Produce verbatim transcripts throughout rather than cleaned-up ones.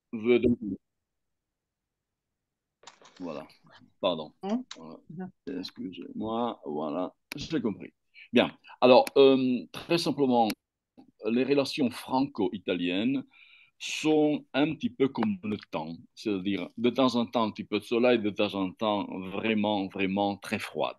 veut donc- Voilà, pardon. Hein. Voilà. Excusez-moi, voilà, j'ai compris. Bien, alors, euh, très simplement, les relations franco-italiennes sont un petit peu comme le temps, c'est-à-dire de temps en temps un petit peu de soleil, de temps en temps vraiment, vraiment très froide.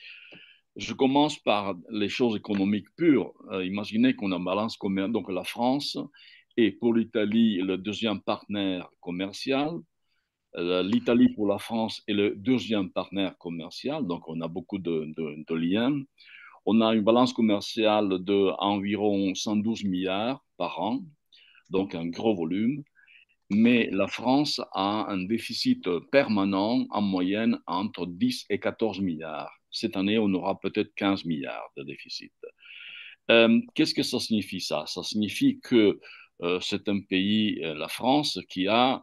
Je commence par les choses économiques pures. Euh, imaginez qu'on a une balance commerciale, donc la France est pour l'Italie le deuxième partenaire commercial. Euh, L'Italie pour la France est le deuxième partenaire commercial, donc on a beaucoup de, de, de liens. On a une balance commerciale d'environ cent douze milliards par an, donc un gros volume. Mais la France a un déficit permanent en moyenne entre dix et quatorze milliards. Cette année, on aura peut-être quinze milliards de déficit. Euh, Qu'est-ce que ça signifie ça? Ça signifie que euh, c'est un pays, euh, la France, qui a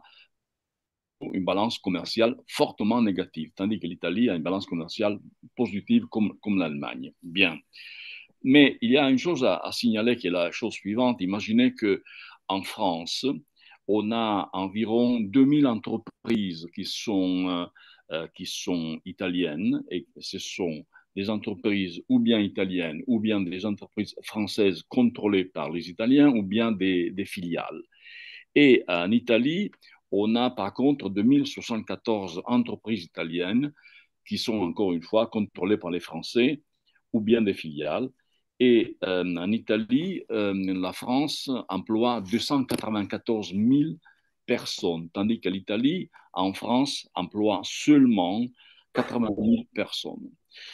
une balance commerciale fortement négative, tandis que l'Italie a une balance commerciale positive comme, comme l'Allemagne. Bien. Mais il y a une chose à, à signaler qui est la chose suivante. Imaginez qu'en France, on a environ deux mille entreprises qui sont, euh, euh, qui sont italiennes et ce sont des entreprises ou bien italiennes ou bien des entreprises françaises contrôlées par les Italiens ou bien des, des filiales. Et en Italie, on a par contre deux mille soixante-quatorze entreprises italiennes qui sont encore une fois contrôlées par les Français ou bien des filiales. Et euh, en Italie, euh, la France emploie deux cent quatre-vingt-quatorze mille personnes, tandis que l'Italie, en France, emploie seulement quatre-vingt mille personnes.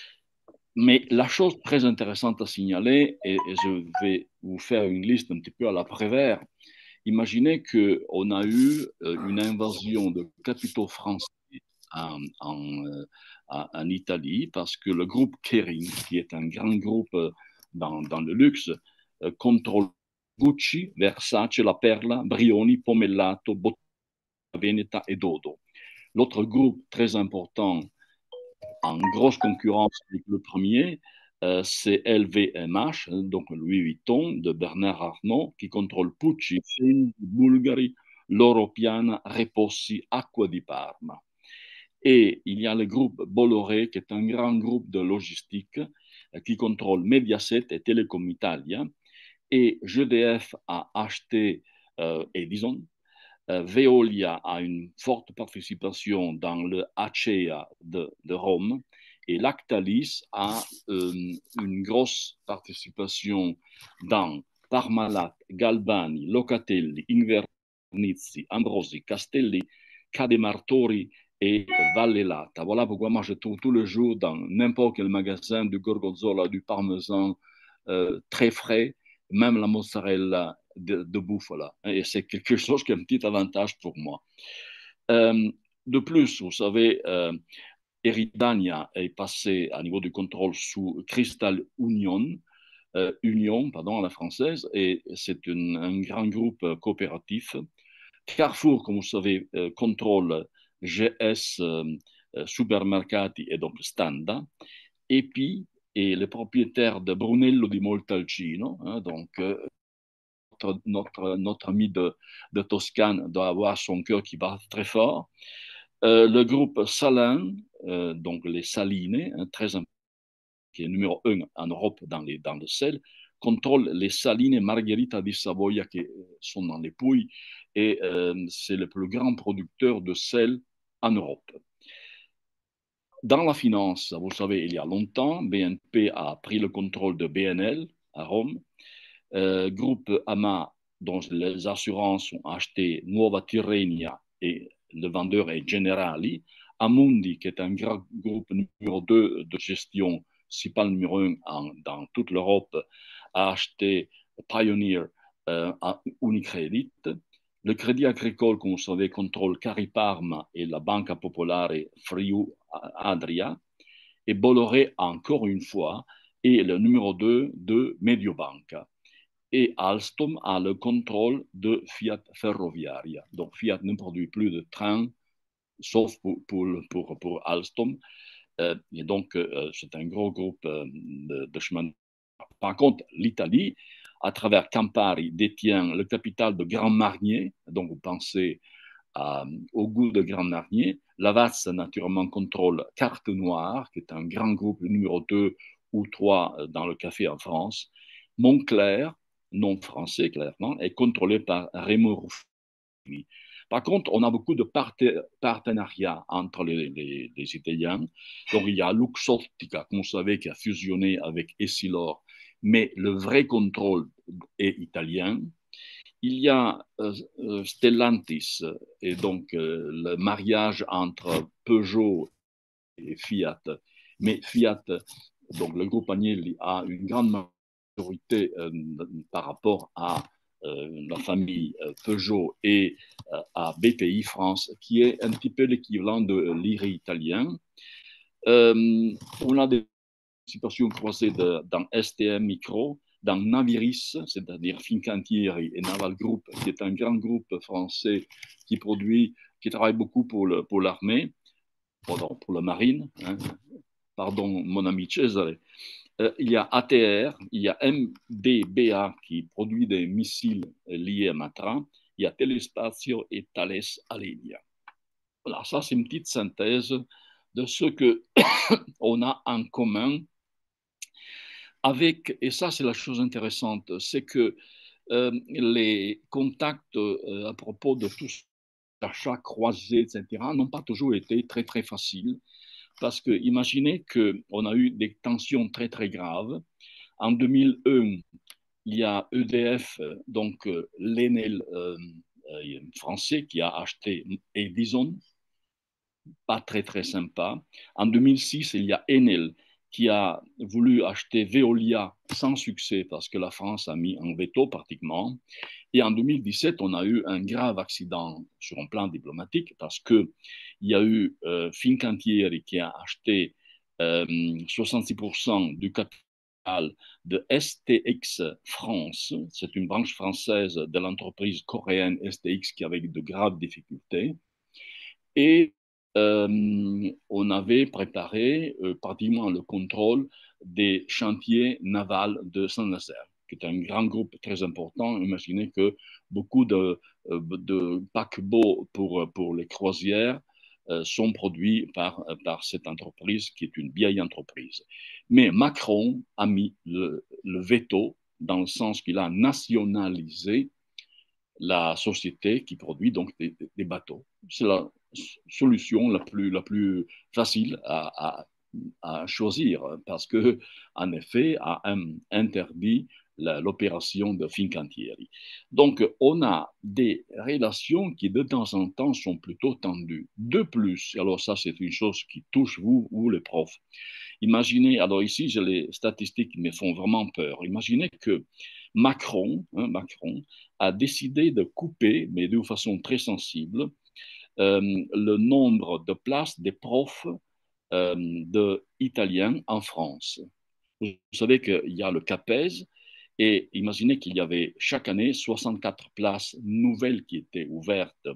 Mais la chose très intéressante à signaler, et, et je vais vous faire une liste un petit peu à la Prévert, imaginez qu'on a eu euh, une invasion de capitaux français en, en, euh, en, Italie parce que le groupe Kering, qui est un grand groupe euh, dans, dans le luxe, euh, contrôle Gucci, Versace, La Perla, Brioni, Pomellato, Bottega Veneta et Dodo. L'autre groupe très important en grosse concurrence avec le premier, euh, c'est L V M H, donc Louis Vuitton de Bernard Arnault, qui contrôle Pucci, Bulgari, Loro Piana, Repossi, Acqua di Parma. Et il y a le groupe Bolloré, qui est un grand groupe de logistique euh, qui contrôle Mediaset et Telecom Italia. Et G D F a acheté euh, Edison. Euh, Veolia a une forte participation dans le Acea de, de Rome. Et Lactalis a euh, une grosse participation dans Parmalat, Galbani, Locatelli, Invernizzi, Ambrosi, Castelli, Cademartori et Vallelata. Voilà pourquoi moi je trouve tout le jour dans n'importe quel magasin du gorgonzola, du parmesan euh, très frais, même la mozzarella de, de bouffala. Et c'est quelque chose qui est un petit avantage pour moi. Euh, de plus, vous savez, euh, Eridania est passé à niveau du contrôle sous Crystal Union, euh, Union, pardon, à la française, et c'est une, un grand groupe coopératif. Carrefour, comme vous savez, euh, contrôle G S euh, Supermercati et donc Standa. Et puis, et le propriétaire de Brunello di Montalcino, hein, donc euh, notre, notre, notre, ami de, de, Toscane doit avoir son cœur qui bat très fort. Euh, le groupe Salin, euh, donc les Saline, hein, très important, qui est numéro un en Europe dans, les, dans le sel, contrôle les Saline Margherita di Savoia qui sont dans les Pouilles et euh, c'est le plus grand producteur de sel en Europe. Dans la finance, vous savez, il y a longtemps, B N P a pris le contrôle de B N L à Rome. Euh, groupe Ama, dont les assurances ont acheté Nuova Tirrenia et le vendeur est Generali. Amundi, qui est un grand groupe numéro deux de gestion, si pas le numéro un en, dans toute l'Europe, a acheté Pioneer euh, à Unicredit. Le Crédit Agricole, comme vous savez, contrôle Cariparma et la Banca Popolare Friuli Adria. Et Bolloré, encore une fois, est le numéro deux de Mediobanca. Et Alstom a le contrôle de Fiat Ferroviaria. Donc Fiat ne produit plus de trains, sauf pour, pour, pour, pour Alstom. Euh, et donc, euh, c'est un gros groupe euh, de, de chemin. Par contre, l'Italie, à travers Campari, détient le capital de Grand Marnier. Donc, vous pensez à, au goût de Grand Marnier. Lavazza, naturellement, contrôle Carte Noire, qui est un grand groupe numéro deux ou trois dans le café en France. Montclair, non français, clairement, est contrôlé par Remo Ruffini. Par contre, on a beaucoup de partenariats entre les, les, les Italiens. Donc, il y a Luxottica, comme vous savez, qui a fusionné avec Essilor, mais le vrai contrôle est italien. Il y a euh, Stellantis, et donc euh, le mariage entre Peugeot et Fiat. Mais Fiat, donc le groupe Agnelli, a une grande majorité euh, par rapport à euh, la famille euh, Peugeot et euh, à B P I France, qui est un petit peu l'équivalent de l'I R I italien. Euh, on a des situations croisées de, dans S T M Micro, dans Naviris, c'est-à-dire Fincantieri et Naval Group, qui est un grand groupe français qui produit, qui travaille beaucoup pour, le, pour l'armée, pardon, pour la marine, hein, pardon, mon ami Cesare. Euh, il y a A T R, il y a M D B A qui produit des missiles liés à Matra, il y a Telespazio et Thales Alenia. Voilà, ça c'est une petite synthèse de ce qu'on a en commun avec, et ça c'est la chose intéressante, c'est que euh, les contacts euh, à propos de tout achat croisés, et cetera, n'ont pas toujours été très très faciles. Parce que imaginez qu'on a eu des tensions très très graves. En deux mille un, il y a E D F, donc euh, l'Enel euh, euh, français, qui a acheté Edison, pas très très sympa. En deux mille six, il y a Enel qui a voulu acheter Veolia sans succès parce que la France a mis un veto pratiquement. Et en deux mille dix-sept, on a eu un grave accident sur un plan diplomatique parce qu'il y a eu euh, Fincantieri qui a acheté euh, soixante-six pour cent du capital de S T X France. C'est une branche française de l'entreprise coréenne S T X qui avait de graves difficultés. Et euh, on avait préparé euh, pratiquement le contrôle des chantiers navals de Saint-Nazaire, qui est un grand groupe très important. Imaginez que beaucoup de, euh, de paquebots pour, pour les croisières euh, sont produits par, par cette entreprise, qui est une vieille entreprise. Mais Macron a mis le, le veto dans le sens qu'il a nationalisé la société qui produit donc des, des bateaux. C'est la solution la plus, la plus facile à, à, à choisir parce que, en effet, a interdit l'opération de Fincantieri. Donc, on a des relations qui, de temps en temps, sont plutôt tendues. De plus, alors ça, c'est une chose qui touche vous, vous les profs. Imaginez, alors ici, j'ai les statistiques qui me font vraiment peur. Imaginez que Macron, hein, Macron a décidé de couper, mais de façon très sensible, euh, le nombre de places des profs euh, de italiens en France. Vous savez qu'il y a le CAPES et imaginez qu'il y avait chaque année soixante-quatre places nouvelles qui étaient ouvertes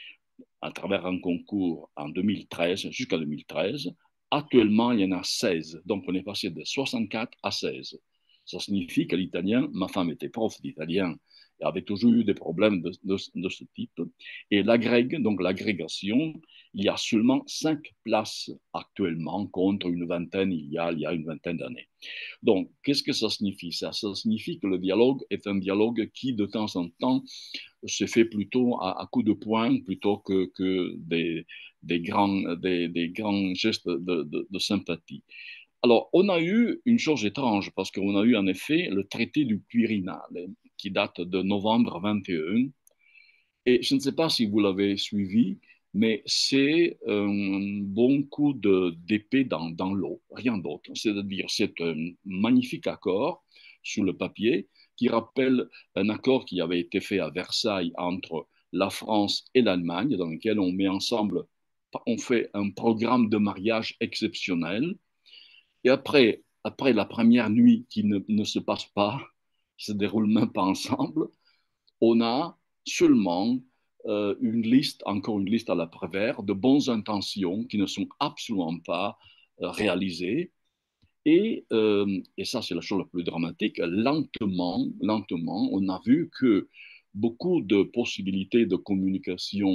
à travers un concours en deux mille treize, jusqu'à deux mille treize. Actuellement, il y en a seize. Donc, on est passé de soixante-quatre à seize. Ça signifie que l'italien, ma femme était prof d'italien et avait toujours eu des problèmes de, de, de ce type. Et l'agrég, donc l'agrégation, il y a seulement cinq places actuellement contre une vingtaine il y a, il y a une vingtaine d'années. Donc, qu'est-ce que ça signifie ça? Ça signifie que le dialogue est un dialogue qui, de temps en temps, se fait plutôt à, à coups de poing plutôt que, que des, des, grands, des, des grands gestes de, de, de sympathie. Alors, on a eu une chose étrange, parce qu'on a eu en effet le traité du Quirinal, qui date de novembre vingt et un. Et je ne sais pas si vous l'avez suivi, mais c'est un bon coup d'épée dans, dans l'eau, rien d'autre. C'est-à-dire, c'est un magnifique accord sur le papier qui rappelle un accord qui avait été fait à Versailles entre la France et l'Allemagne, dans lequel on met ensemble, on fait un programme de mariage exceptionnel. Et après, après la première nuit qui ne, ne se passe pas, qui se déroule même pas ensemble, on a seulement euh, une liste, encore une liste à la Prévert, de bonnes intentions qui ne sont absolument pas euh, réalisées. Et, euh, et ça, c'est la chose la plus dramatique, lentement, lentement, on a vu que beaucoup de possibilités de communication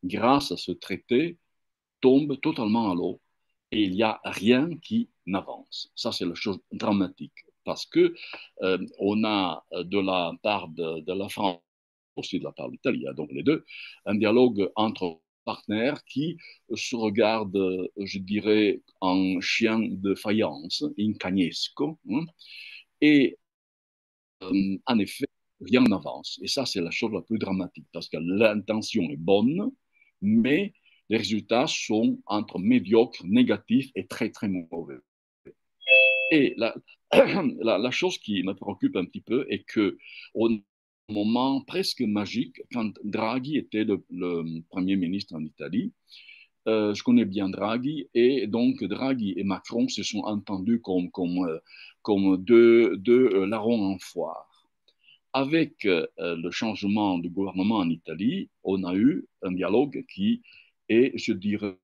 grâce à ce traité, tombe totalement à l'eau et il n'y a rien qui n'avance. Ça, c'est la chose dramatique parce que euh, on a de la part de, de la France, aussi de la part de l'Italie, donc les deux, un dialogue entre partenaires qui se regardent, je dirais, en chien de faïence, in cagnesco, hein, et euh, en effet, rien n'avance. Et ça, c'est la chose la plus dramatique parce que l'intention est bonne, mais les résultats sont entre médiocres, négatifs et très, très mauvais. Et la, la, la chose qui me préoccupe un petit peu est que au moment presque magique, quand Draghi était le, le Premier ministre en Italie, euh, je connais bien Draghi, et donc Draghi et Macron se sont entendus comme, comme, euh, comme deux, deux euh, larrons en foire. Avec euh, le changement de gouvernement en Italie, on a eu un dialogue qui est, je dirais,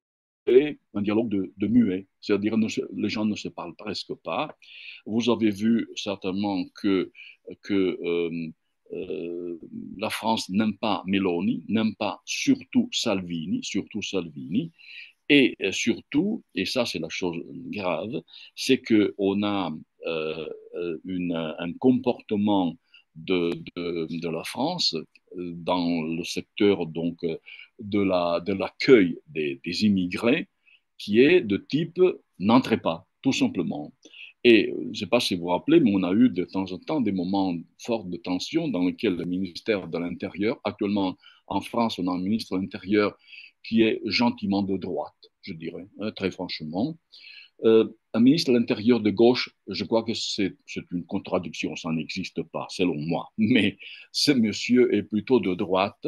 un dialogue de, de muet, c'est-à-dire que les gens ne se parlent presque pas. Vous avez vu certainement que, que euh, euh, la France n'aime pas Meloni, n'aime pas surtout Salvini, surtout Salvini, et surtout, et ça c'est la chose grave, c'est qu'on a euh, une, un comportement de, de, de, la France dans le secteur donc, de, la, de l'accueil des, des immigrés qui est de type n'entrez pas, tout simplement. Et je ne sais pas si vous vous rappelez, mais on a eu de temps en temps des moments forts de tension dans lesquels le ministère de l'Intérieur, actuellement en France, on a un ministre de l'Intérieur qui est gentiment de droite, je dirais, hein, très franchement. Euh, un ministre de l'Intérieur de gauche, je crois que c'est une contradiction, ça n'existe pas, selon moi. Mais ce monsieur est plutôt de droite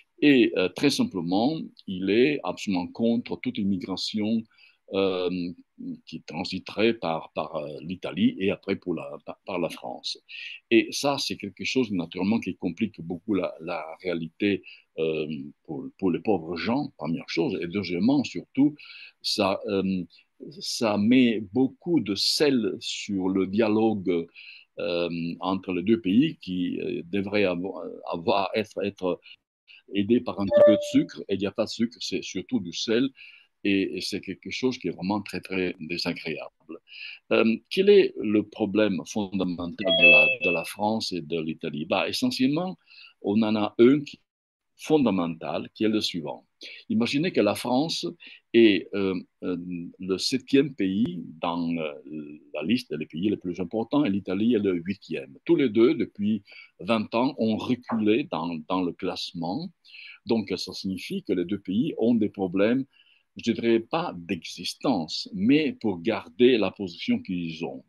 et euh, très simplement, il est absolument contre toute immigration euh, qui transiterait par, par euh, l'Italie et après pour la, par, par, la France. Et ça, c'est quelque chose naturellement qui complique beaucoup la, la réalité euh, pour, pour, les pauvres gens, première chose. Et deuxièmement, surtout, ça, euh, ça met beaucoup de sel sur le dialogue euh, entre les deux pays qui euh, devrait avoir, avoir être, être aidé par un petit peu de sucre. Et il n'y a pas de sucre, c'est surtout du sel. Et, et c'est quelque chose qui est vraiment très, très désagréable. Euh, quel est le problème fondamental de la, de la France et de l'Italie? Bah, essentiellement, on en a un qui fondamental qui est le suivant. Imaginez que la France est euh, euh, le septième pays dans euh, la liste des pays les plus importants et l'Italie est le huitième. Tous les deux, depuis vingt ans, ont reculé dans, dans le classement. Donc, ça signifie que les deux pays ont des problèmes, je ne dirais pas d'existence, mais pour garder la position qu'ils ont.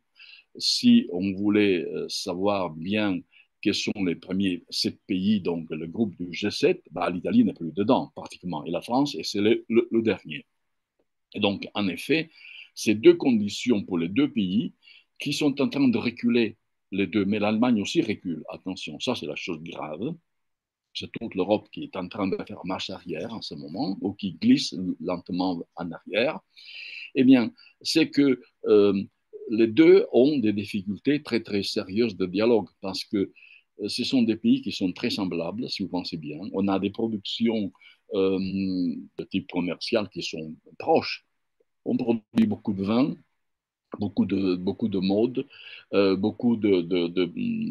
Si on voulait euh, savoir bien quels sont les premiers sept pays, donc le groupe du G sept, bah, l'Italie n'est plus dedans, pratiquement, et la France, et c'est le, le, le, dernier. Et donc, en effet, ces deux conditions pour les deux pays qui sont en train de reculer, les deux, mais l'Allemagne aussi recule, attention, ça c'est la chose grave. C'est toute l'Europe qui est en train de faire marche arrière en ce moment, ou qui glisse lentement en arrière. Eh bien, c'est que euh, les deux ont des difficultés très, très sérieuses de dialogue parce que euh, ce sont des pays qui sont très semblables, si vous pensez bien. On a des productions euh, de type commercial qui sont proches. On produit beaucoup de vin, beaucoup de, beaucoup de mode, euh, beaucoup de, de, de,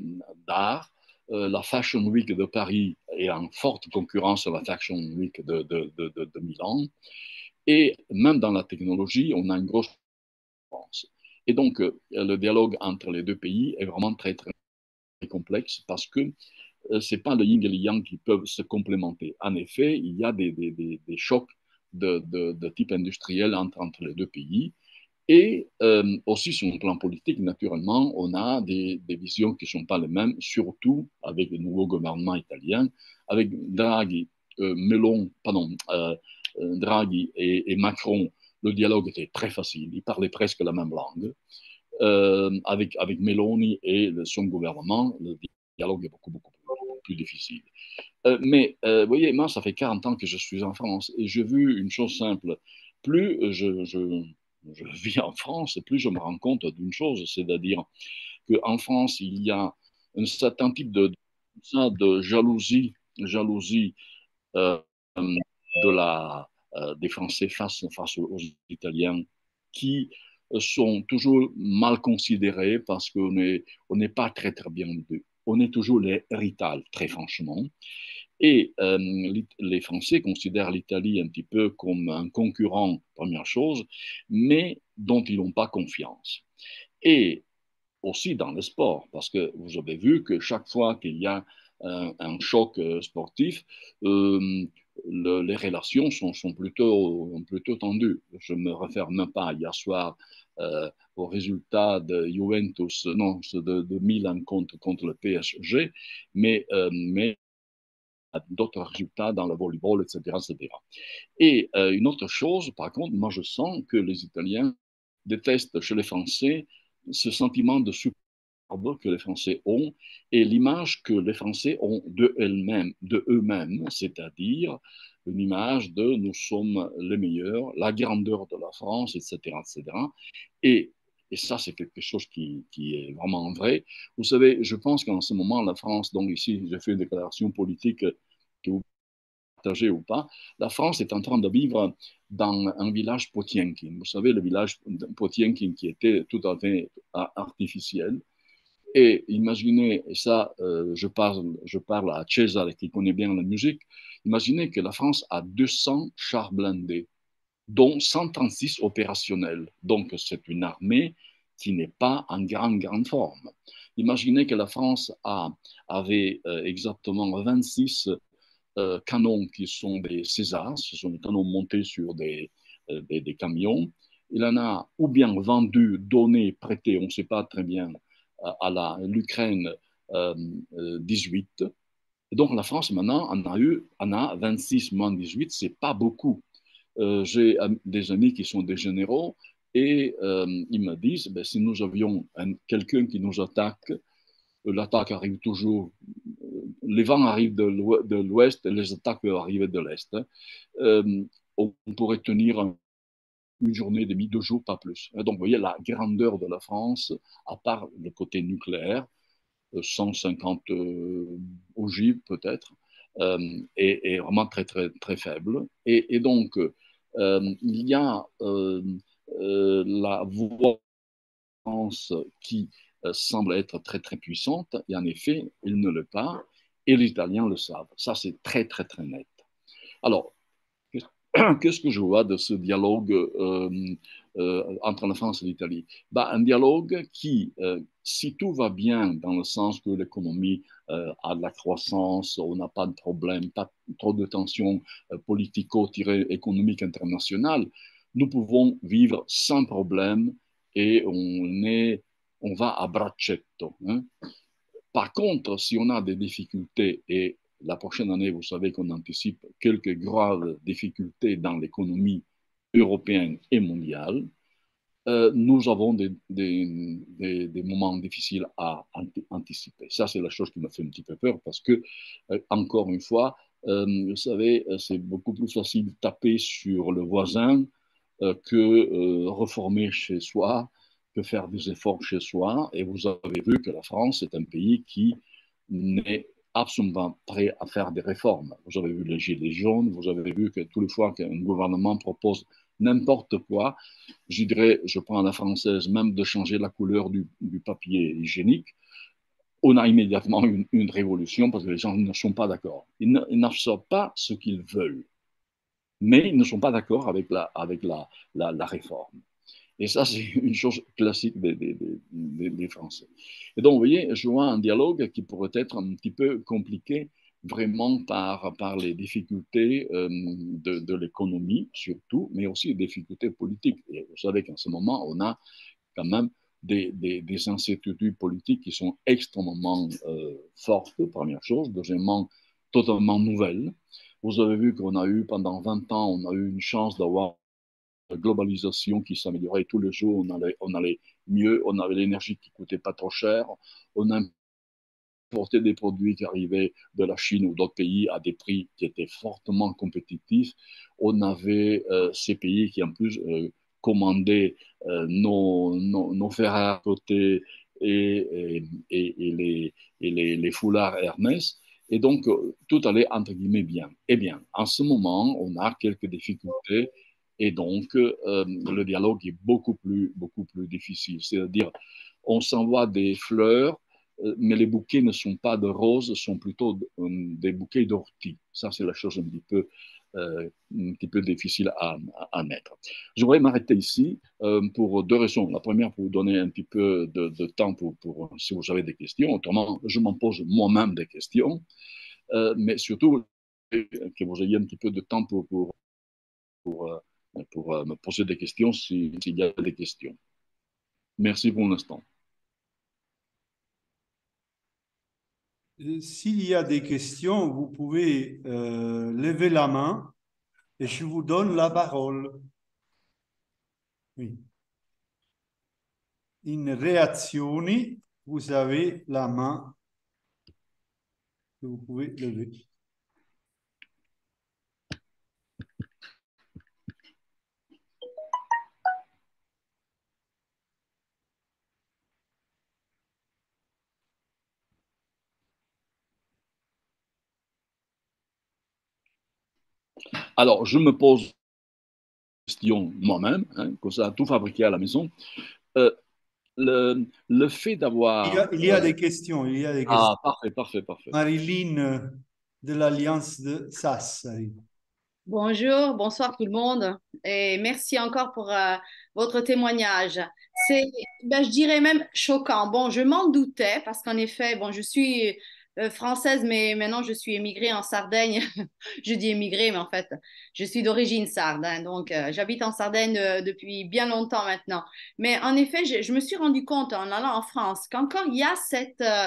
d'art. Euh, la Fashion Week de Paris est en forte concurrence sur la Fashion Week de, de, de, de, de Milan. Et même dans la technologie, on a une grosse différence. Et donc, euh, le dialogue entre les deux pays est vraiment très, très complexe parce que euh, ce n'est pas le yin et le yang qui peuvent se complémenter. En effet, il y a des, des, des, des chocs de, de, de, type industriel entre, entre les deux pays. Et euh, aussi sur le plan politique, naturellement, on a des, des visions qui ne sont pas les mêmes, surtout avec le nouveau gouvernement italien, avec Draghi, euh, Melon, pardon, euh, Draghi et, et, Macron. Le dialogue était très facile, ils parlaient presque la même langue. Euh, avec, avec Meloni et le, son gouvernement, le dialogue est beaucoup, beaucoup plus, plus difficile. Euh, mais, euh, vous voyez, moi, ça fait quarante ans que je suis en France et j'ai vu une chose simple. Plus je, je, je vis en France, plus je me rends compte d'une chose, c'est-à-dire qu'en France, il y a un certain type de, de jalousie, jalousie euh, de la des Français face, face aux Italiens qui sont toujours mal considérés parce qu'on n'est on n'est pas très, très bien vus. On est toujours les rital, très franchement. Et euh, les Français considèrent l'Italie un petit peu comme un concurrent, première chose, mais dont ils n'ont pas confiance. Et aussi dans le sport, parce que vous avez vu que chaque fois qu'il y a un, un choc euh, sportif, euh, le, les relations sont, sont plutôt, plutôt tendues. Je ne me réfère même pas hier soir euh, au résultat de Juventus, non, de, de Milan contre, contre le P S G, mais, euh, mais d'autres résultats dans le volleyball, et cetera, et cetera. Et euh, une autre chose, par contre, moi je sens que les Italiens détestent chez les Français ce sentiment de superbe que les Français ont et l'image que les Français ont de eux-mêmes, de eux-mêmes, c'est-à-dire une image de nous sommes les meilleurs, la grandeur de la France, et cetera, et cetera. Et, et ça, c'est quelque chose qui, qui, est vraiment vrai. Vous savez, je pense qu'en ce moment, la France, donc ici, j'ai fait une déclaration politique que vous partagez ou pas, la France est en train de vivre dans un village Potienkin. Vous savez, le village Potienkin qui était tout à fait artificiel. Et imaginez, et ça, euh, je, parle, je parle à Cesare qui connaît bien la musique, imaginez que la France a deux cents chars blindés, dont cent trente-six opérationnels. Donc, c'est une armée qui n'est pas en grande, grande forme. Imaginez que la France a, avait euh, exactement vingt-six euh, canons qui sont des Césars, ce sont des canons montés sur des, euh, des, des camions. Il en a ou bien vendu, donné, prêté, on ne sait pas très bien, à l'Ukraine euh, euh, dix-huit. Et donc la France maintenant en a eu en a vingt-six moins dix-huit, c'est pas beaucoup. Euh, J'ai des amis qui sont des généraux et euh, ils me disent ben, si nous avions quelqu'un qui nous attaque, l'attaque arrive toujours, les vents arrivent de l'ouest et les attaques peuvent arriver de l'est. Euh, on pourrait tenir un, une journée et demie, deux jours, pas plus. Donc, vous voyez la grandeur de la France, à part le côté nucléaire, cent cinquante euh, ogives peut-être, euh, est, est, vraiment très, très, très faible. Et, et donc, euh, il y a euh, euh, la voix qui euh, semble être très, très puissante, et en effet, il ne l'est pas, et les Italiens le savent. Ça, c'est très, très, très net. Alors, qu'est-ce que je vois de ce dialogue euh, euh, entre la France et l'Italie? Bah, un dialogue qui, euh, si tout va bien, dans le sens que l'économie euh, a de la croissance, on n'a pas de problème, pas trop de tensions euh, politico-économiques internationales, nous pouvons vivre sans problème et on, est, on va à braccetto. Hein. Par contre, si on a des difficultés, et la prochaine année, vous savez qu'on anticipe quelques graves difficultés dans l'économie européenne et mondiale, euh, nous avons des, des, des, des, moments difficiles à anticiper. Ça, c'est la chose qui m'a fait un petit peu peur parce que, euh, encore une fois, euh, vous savez, c'est beaucoup plus facile de taper sur le voisin euh, que euh, reformer chez soi, que faire des efforts chez soi. Et vous avez vu que la France est un pays qui n'est absolument prêt à faire des réformes. Vous avez vu les gilets jaunes, vous avez vu que toutes les fois qu'un gouvernement propose n'importe quoi, je dirais, je prends la française, même de changer la couleur du, du papier hygiénique, on a immédiatement une, une, révolution parce que les gens ne sont pas d'accord. Ils n'absorbent pas ce qu'ils veulent, mais ils ne sont pas d'accord avec la, avec la, la, la réforme. Et ça, c'est une chose classique des, des, des, des, Français. Et donc, vous voyez, je vois un dialogue qui pourrait être un petit peu compliqué, vraiment par, par les difficultés euh, de, de l'économie, surtout, mais aussi les difficultés politiques. Et vous savez qu'en ce moment, on a quand même des, des, des incertitudes politiques qui sont extrêmement euh, fortes, première chose. Deuxièmement, totalement nouvelles. Vous avez vu qu'on a eu, pendant vingt ans, on a eu une chance d'avoir globalisation qui s'améliorait tous les jours, on allait, on allait mieux, on avait l'énergie qui coûtait pas trop cher, on importait des produits qui arrivaient de la Chine ou d'autres pays à des prix qui étaient fortement compétitifs, on avait euh, ces pays qui en plus euh, commandaient euh, nos, nos, nos fers à côté et, et, et, les, et les, les foulards Hermès. Et donc, tout allait entre guillemets bien. Eh bien, en ce moment, on a quelques difficultés Et donc, euh, le dialogue est beaucoup plus, beaucoup plus difficile. C'est-à-dire, on s'envoie des fleurs, euh, mais les bouquets ne sont pas de roses, sont plutôt euh, des bouquets d'orties. Ça, c'est la chose un petit peu, euh, un petit peu difficile à, à mettre. Je voudrais m'arrêter ici euh, pour deux raisons. La première, pour vous donner un petit peu de, de temps pour, pour, si vous avez des questions. Autrement, je m'en pose moi-même des questions, euh, mais surtout que vous ayez un petit peu de temps pour, pour, pour, euh, pour euh, me poser des questions s'il si y a des questions. Merci pour l'instant. Euh, S'il y a des questions, vous pouvez euh, lever la main et je vous donne la parole. Oui. In reazioni, vous avez la main que vous pouvez lever. Alors, je me pose des questions moi-même, hein, comme ça, tout fabriqué à la maison. Euh, le, le fait Il y a, d'avoir... il y a Euh, des questions, il y a des questions. ah, parfait, parfait, parfait. Marilyn euh, de l'Alliance de Sassari. Bonjour, bonsoir tout le monde et merci encore pour euh, votre témoignage. C'est, ben, je dirais même choquant. Bon, je m'en doutais parce qu'en effet, bon, je suis euh, française, mais maintenant je suis émigrée en Sardaigne. Je dis émigrée, mais en fait, je suis d'origine sarde, hein, donc euh, j'habite en Sardaigne euh, depuis bien longtemps maintenant. Mais en effet, je, je me suis rendu compte en allant en France qu'encore il y a cette euh,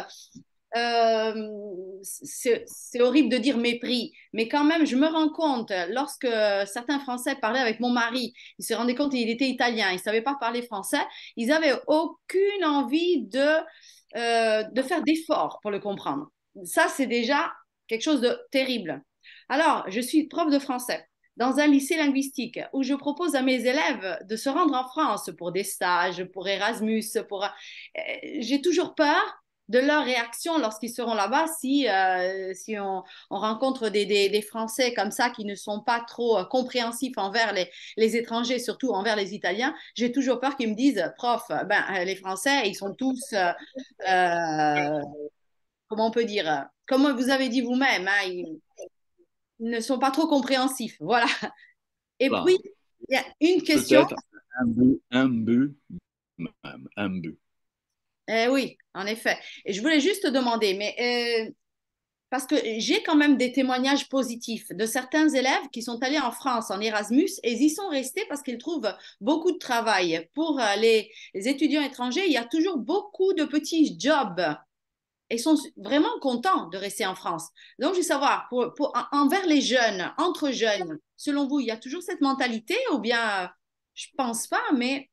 euh, c'est c'est horrible de dire mépris, mais quand même, je me rends compte, lorsque certains Français parlaient avec mon mari, ils se rendaient compte qu'il était italien, ils ne savaient pas parler français, ils n'avaient aucune envie de, euh, de faire d'efforts pour le comprendre. Ça, c'est déjà quelque chose de terrible. Alors, je suis prof de français dans un lycée linguistique où je propose à mes élèves de se rendre en France pour des stages, pour Erasmus, pour... Euh, J'ai toujours peur de leur réaction lorsqu'ils seront là-bas si, euh, si on, on rencontre des, des, des, Français comme ça qui ne sont pas trop euh, compréhensifs envers les, les, étrangers, surtout envers les Italiens. J'ai toujours peur qu'ils me disent, prof, ben, les Français, ils sont tous, euh, euh, comment on peut dire, comme vous avez dit vous-même, hein, ils, ils ne sont pas trop compréhensifs. Voilà. Et puis, Voilà. il y a une question. Peut-être un but, un but, même, un but. Eh oui, en effet. Et je voulais juste te demander, mais euh, parce que j'ai quand même des témoignages positifs de certains élèves qui sont allés en France en Erasmus et ils y sont restés parce qu'ils trouvent beaucoup de travail. Pour euh, les, les étudiants étrangers, il y a toujours beaucoup de petits jobs. Ils sont vraiment contents de rester en France. Donc, je veux savoir, pour, pour, envers les jeunes, entre jeunes, selon vous, il y a toujours cette mentalité ou bien, je pense pas, mais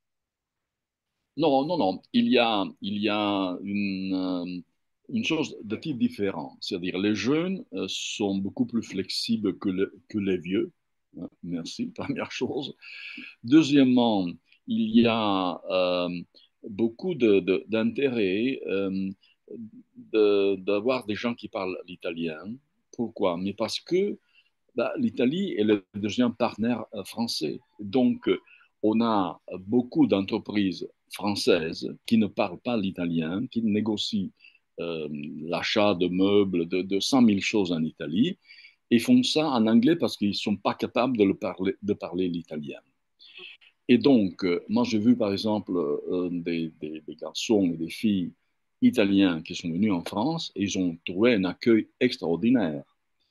Non, non, non. Il y a, il y a une, euh, une chose de type différent. C'est-à-dire, les jeunes euh, sont beaucoup plus flexibles que, le- que les vieux. Hein, merci, première chose. Deuxièmement, il y a euh, beaucoup de, de- d'intérêt euh, de- d'avoir des gens qui parlent l'italien. Pourquoi? Mais parce que bah, l'Italie est le deuxième partenaire euh, français. Donc, euh, on a beaucoup d'entreprises françaises qui ne parlent pas l'italien, qui négocient euh, l'achat de meubles, de, de cent mille choses en Italie, et font ça en anglais parce qu'ils ne sont pas capables de, le parler, de parler l'italien. Et donc, euh, moi, j'ai vu, par exemple, euh, des, des- des garçons et des filles italiens qui sont venus en France et ils ont trouvé un accueil extraordinaire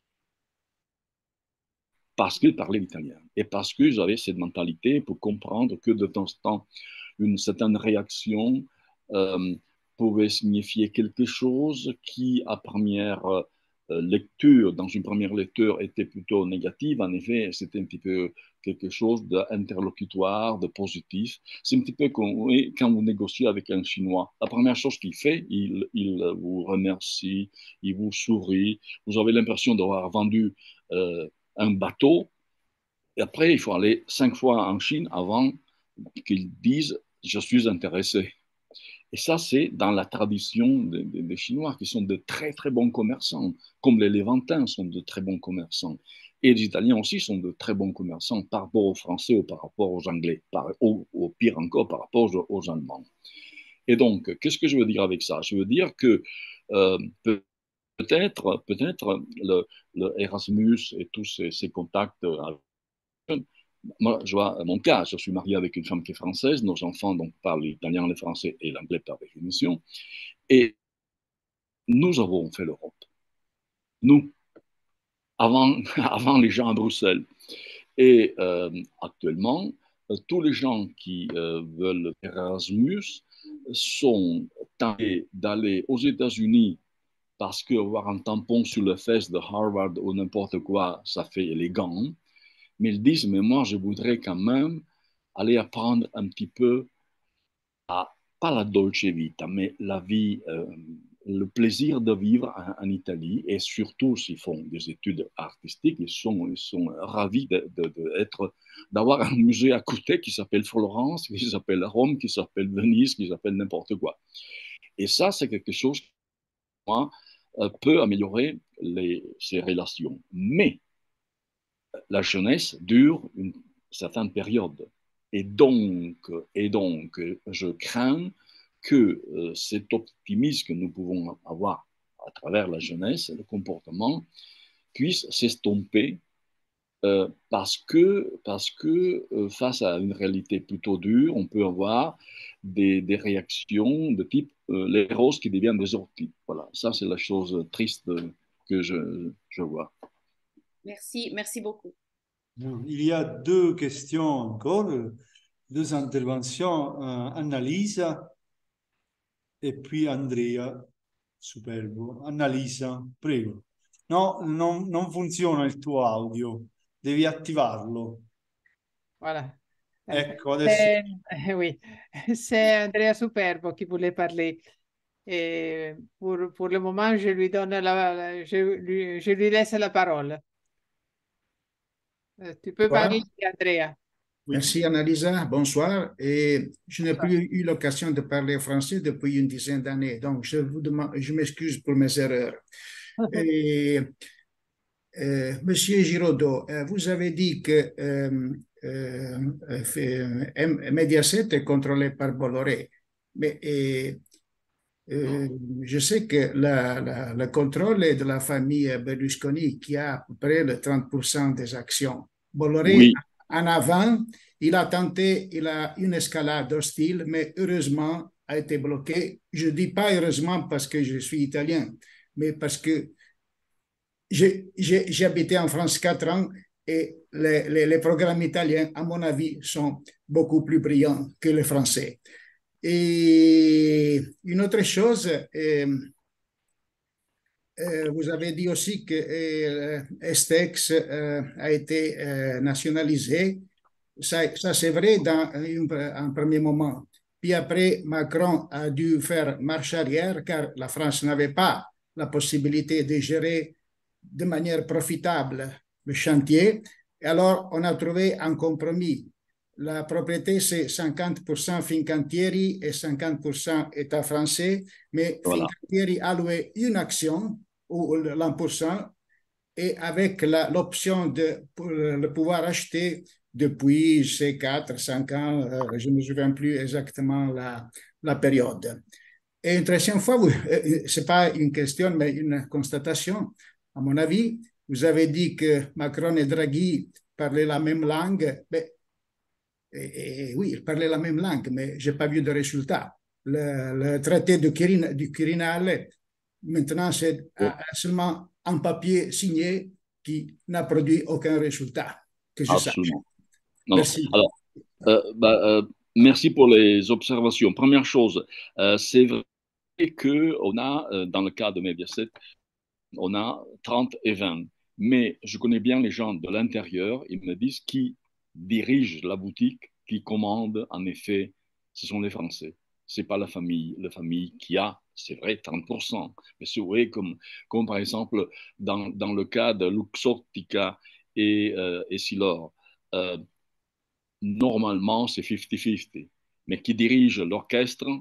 parce qu'ils parlaient l'italien et parce qu'ils avaient cette mentalité pour comprendre que de temps en temps, une certaine réaction euh, pouvait signifier quelque chose qui, à première euh, lecture, dans une première lecture, était plutôt négative. En effet, c'était un petit peu quelque chose d'interlocutoire, de positif. C'est un petit peu comme oui, quand vous négociez avec un Chinois. La première chose qu'il fait, il, il vous remercie, il vous sourit. Vous avez l'impression d'avoir vendu euh, un bateau. Et après, il faut aller cinq fois en Chine avant qu'ils disent je suis intéressé. Et ça, c'est dans la tradition des, des, des Chinois, qui sont de très, très bons commerçants, comme les Lévantins sont de très bons commerçants. Et les Italiens aussi sont de très bons commerçants par rapport aux Français ou par rapport aux Anglais, par, ou, ou pire encore, par rapport aux, aux Allemands. Et donc, qu'est-ce que je veux dire avec ça? Je veux dire que euh, peut-être, peut-être le, le Erasmus et tous ces, ces contacts. Moi, je vois mon cas, je suis marié avec une femme qui est française, nos enfants donc, parlent l'italien, le français et l'anglais par définition, et nous avons fait l'Europe, nous, avant, avant les gens à Bruxelles. Et euh, actuellement, euh, tous les gens qui euh, veulent Erasmus sont tentés d'aller aux États-Unis parce qu'avoir un tampon sur le fesse de Harvard ou n'importe quoi, ça fait élégant. Mais ils disent, mais moi, je voudrais quand même aller apprendre un petit peu à, pas la dolce vita, mais la vie, euh, le plaisir de vivre en, en Italie. Et surtout, s'ils font des études artistiques, ils sont, ils sont ravis de, de, de être, d'avoir un musée à côté qui s'appelle Florence, qui s'appelle Rome, qui s'appelle Venise, qui s'appelle n'importe quoi. Et ça, c'est quelque chose qui, moi, peut améliorer les, ces relations. Mais la jeunesse dure une certaine période. Et donc, et donc je crains que euh, cet optimisme que nous pouvons avoir à travers la jeunesse et le comportement puisse s'estomper euh, parce que, parce que euh, face à une réalité plutôt dure, on peut avoir des, des réactions de type euh, les roses qui deviennent des orties. Voilà, ça c'est la chose triste que je, je vois. Merci, merci beaucoup. Il y a deux questions encore, deux interventions, euh, Annalisa e puis Andrea. Superbo. Annalisa, prego. No, non, non funziona il tuo audio, devi attivarlo. Voilà. Ecco, adesso. Euh, oui, c'est Andrea Superbo qui voulait parler. Et pour, pour le moment, je lui donne la, la- je, lui, je lui laisse la parole. Euh, tu peux Bonsoir. parler, Andrea. Oui. Merci Annalisa, bonsoir. Et je n'ai plus eu l'occasion de parler français depuis une dizaine d'années, donc je vous demande, je m'excuse pour mes erreurs. Et, euh, Monsieur Giraudot, euh, vous avez dit que euh, euh, euh, Mediaset est contrôlé par Bolloré, mais et, euh, je sais que la, la, le contrôle est de la famille Berlusconi qui a à peu près le trente pour cent des actions. Bolloré, Oui. en avant, il a tenté, il a une escalade hostile, mais heureusement a été bloqué. Je ne dis pas heureusement parce que je suis italien, mais parce que j'ai habité en France quatre ans et les, les, les programmes italiens, à mon avis, sont beaucoup plus brillants que les français. Et une autre chose, euh, euh, vous avez dit aussi que euh, Estex euh, a été euh, nationalisé. Ça, ça c'est vrai dans un, un premier moment. Puis après, Macron a dû faire marche arrière car la France n'avait pas la possibilité de gérer de manière profitable le chantier. Et alors, on a trouvé un compromis. La propriété, c'est cinquante pour cent Fincantieri et cinquante pour cent État français, mais Voilà. Fincantieri a loué une action, ou l'un pour cent, et avec l'option de le pouvoir acheter depuis ces quatre, cinq ans, euh, je ne me souviens plus exactement la, la période. Et une troisième fois, euh, ce n'est pas une question, mais une constatation. À mon avis, vous avez dit que Macron et Draghi parlaient la même langue. Mais, et, et, oui, ils parlaient la même langue, mais je n'ai pas vu de résultat. Le, le traité de Quirin, du Quirinal, maintenant, c'est seulement un papier signé qui n'a produit aucun résultat, que je sache. Absolument. Non, Merci. non. Alors, euh, bah, euh, merci pour les observations. Première chose, euh, c'est vrai qu'on a, euh, dans le cas de Mediaset, on a trente et vingt. Mais je connais bien les gens de l'intérieur, ils me disent qui dirige la boutique, qui commande, en effet, ce sont les Français. Ce n'est pas la famille, la famille qui a, c'est vrai, trente pour cent. Mais c'est vrai, comme, comme par exemple dans, dans le cas de Luxottica et, euh, et Silor, euh, normalement c'est cinquante cinquante. Mais qui dirige l'orchestre,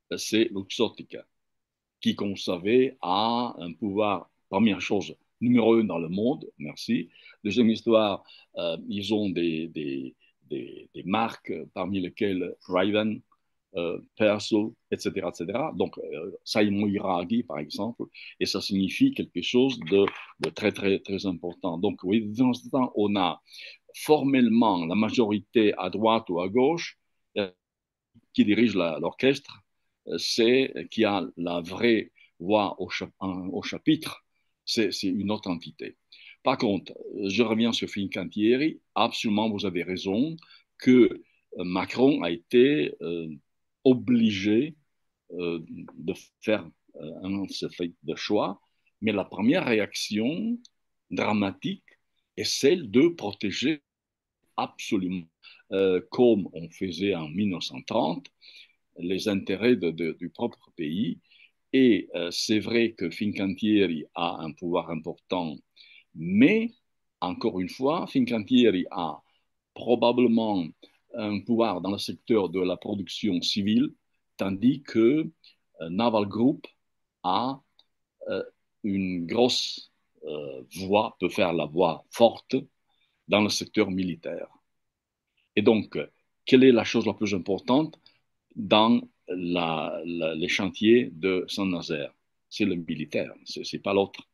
c'est Luxottica, qui, comme vous savez, a un pouvoir, première chose, numéro un dans le monde, merci. Deuxième histoire, euh, ils ont des, des, des, des, marques parmi lesquelles Raven, euh, Perso, et cetera, et cetera. Donc, euh, Saimo Iragi, par exemple, et ça signifie quelque chose de, de très, très, très important. Donc, oui, dans ce temps, on a formellement la majorité à droite ou à gauche euh, qui dirige l'orchestre, euh, c'est qui a la vraie voix au, cha au chapitre, c'est une autre entité. Par contre, je reviens sur Fincantieri, absolument vous avez raison que Macron a été euh, obligé euh, de faire euh, un de choix, mais la première réaction dramatique est celle de protéger absolument, euh, comme on faisait en mille neuf cent trente, les intérêts de, de, du propre pays. Et euh, c'est vrai que Fincantieri a un pouvoir important, mais encore une fois, Fincantieri a probablement un pouvoir dans le secteur de la production civile, tandis que euh, Naval Group a euh, une grosse euh, voix, peut faire la voix forte dans le secteur militaire. Et donc, quelle est la chose la plus importante dans la, la, les chantiers de Saint-Nazaire? C'est le militaire, ce n'est pas l'autre.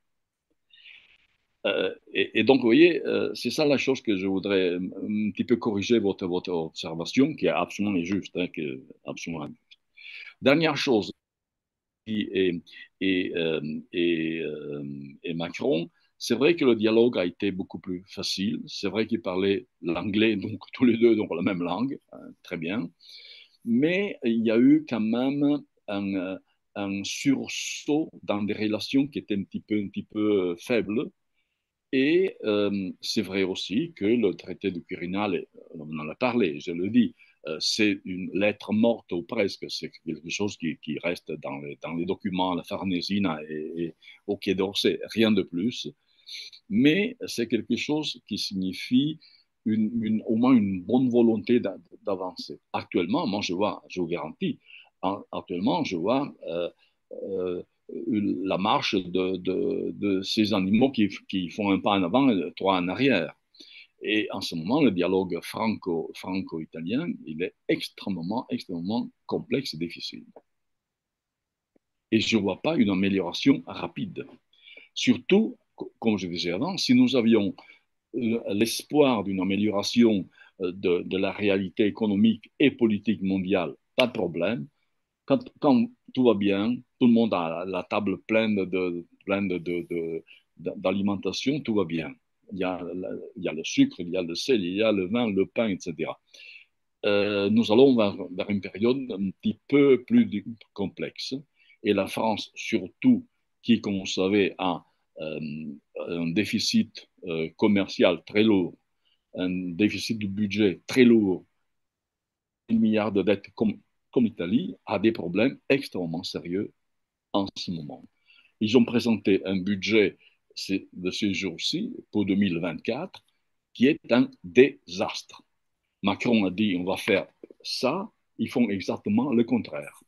Euh, et, et, donc, vous voyez, euh, c'est ça la chose que je voudrais un petit peu corriger votre, votre observation, qui est absolument juste. Hein, qui est absolument juste. Dernière chose, et, et, euh, et, euh, et Macron, c'est vrai que le dialogue a été beaucoup plus facile. C'est vrai qu'ils parlaient l'anglais, donc tous les deux donc la même langue, hein, très bien. Mais il y a eu quand même un, un sursaut dans des relations qui étaient un petit peu, un petit peu faibles. Et euh, c'est vrai aussi que le traité de Quirinal, on en a parlé, je le dis, euh, c'est une lettre morte ou presque, c'est quelque chose qui, qui reste dans les, dans les, documents, la Farnesina et, et au Quai d'Orsay, rien de plus. Mais c'est quelque chose qui signifie une, une, au moins une bonne volonté d'avancer. Actuellement, moi je vois, je vous garantis, actuellement je vois euh, euh, la marche de, de, de, ces animaux qui, qui font un pas en avant et trois en arrière. Et en ce moment, le dialogue franco, franco-italien, il est extrêmement, extrêmement complexe et difficile. Et je ne vois pas une amélioration rapide. Surtout, comme je disais avant, si nous avions l'espoir d'une amélioration de, de, la réalité économique et politique mondiale, pas de problème. Quand, quand tout va bien, tout le monde a la table pleine de, pleine de, de, de, d'alimentation, tout va bien. Il y, a, il y a le sucre, il y a le sel, il y a le vin, le pain, et cetera. Euh, nous allons vers, vers une période un petit peu plus complexe. Et la France, surtout, qui, comme vous savez, a euh, un déficit euh, commercial très lourd, un déficit du budget très lourd, un milliard de dettes comme, comme l'Italie, a des problèmes extrêmement sérieux en ce moment. Ils ont présenté un budget de ces jours-ci pour deux mille vingt-quatre qui est un désastre. Macron a dit on va faire ça, ils font exactement le contraire.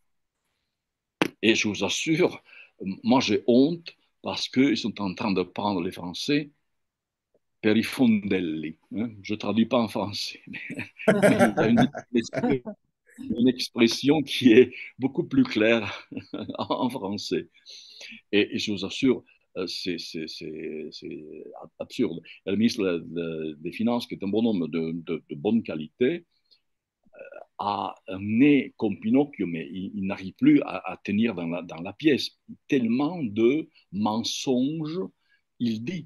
Et je vous assure, moi j'ai honte parce qu'ils sont en train de prendre les Français per i fondelli. Hein? Je ne traduis pas en français, mais, mais il y a une, une expression qui est beaucoup plus claire en français. Et, et je vous assure, c'est absurde. Et le ministre des Finances, qui est un bonhomme de, de, de bonne qualité, a un nez comme Pinocchio, mais il, il n'arrive plus à, à tenir dans la, dans la pièce. Tellement de mensonges il dit.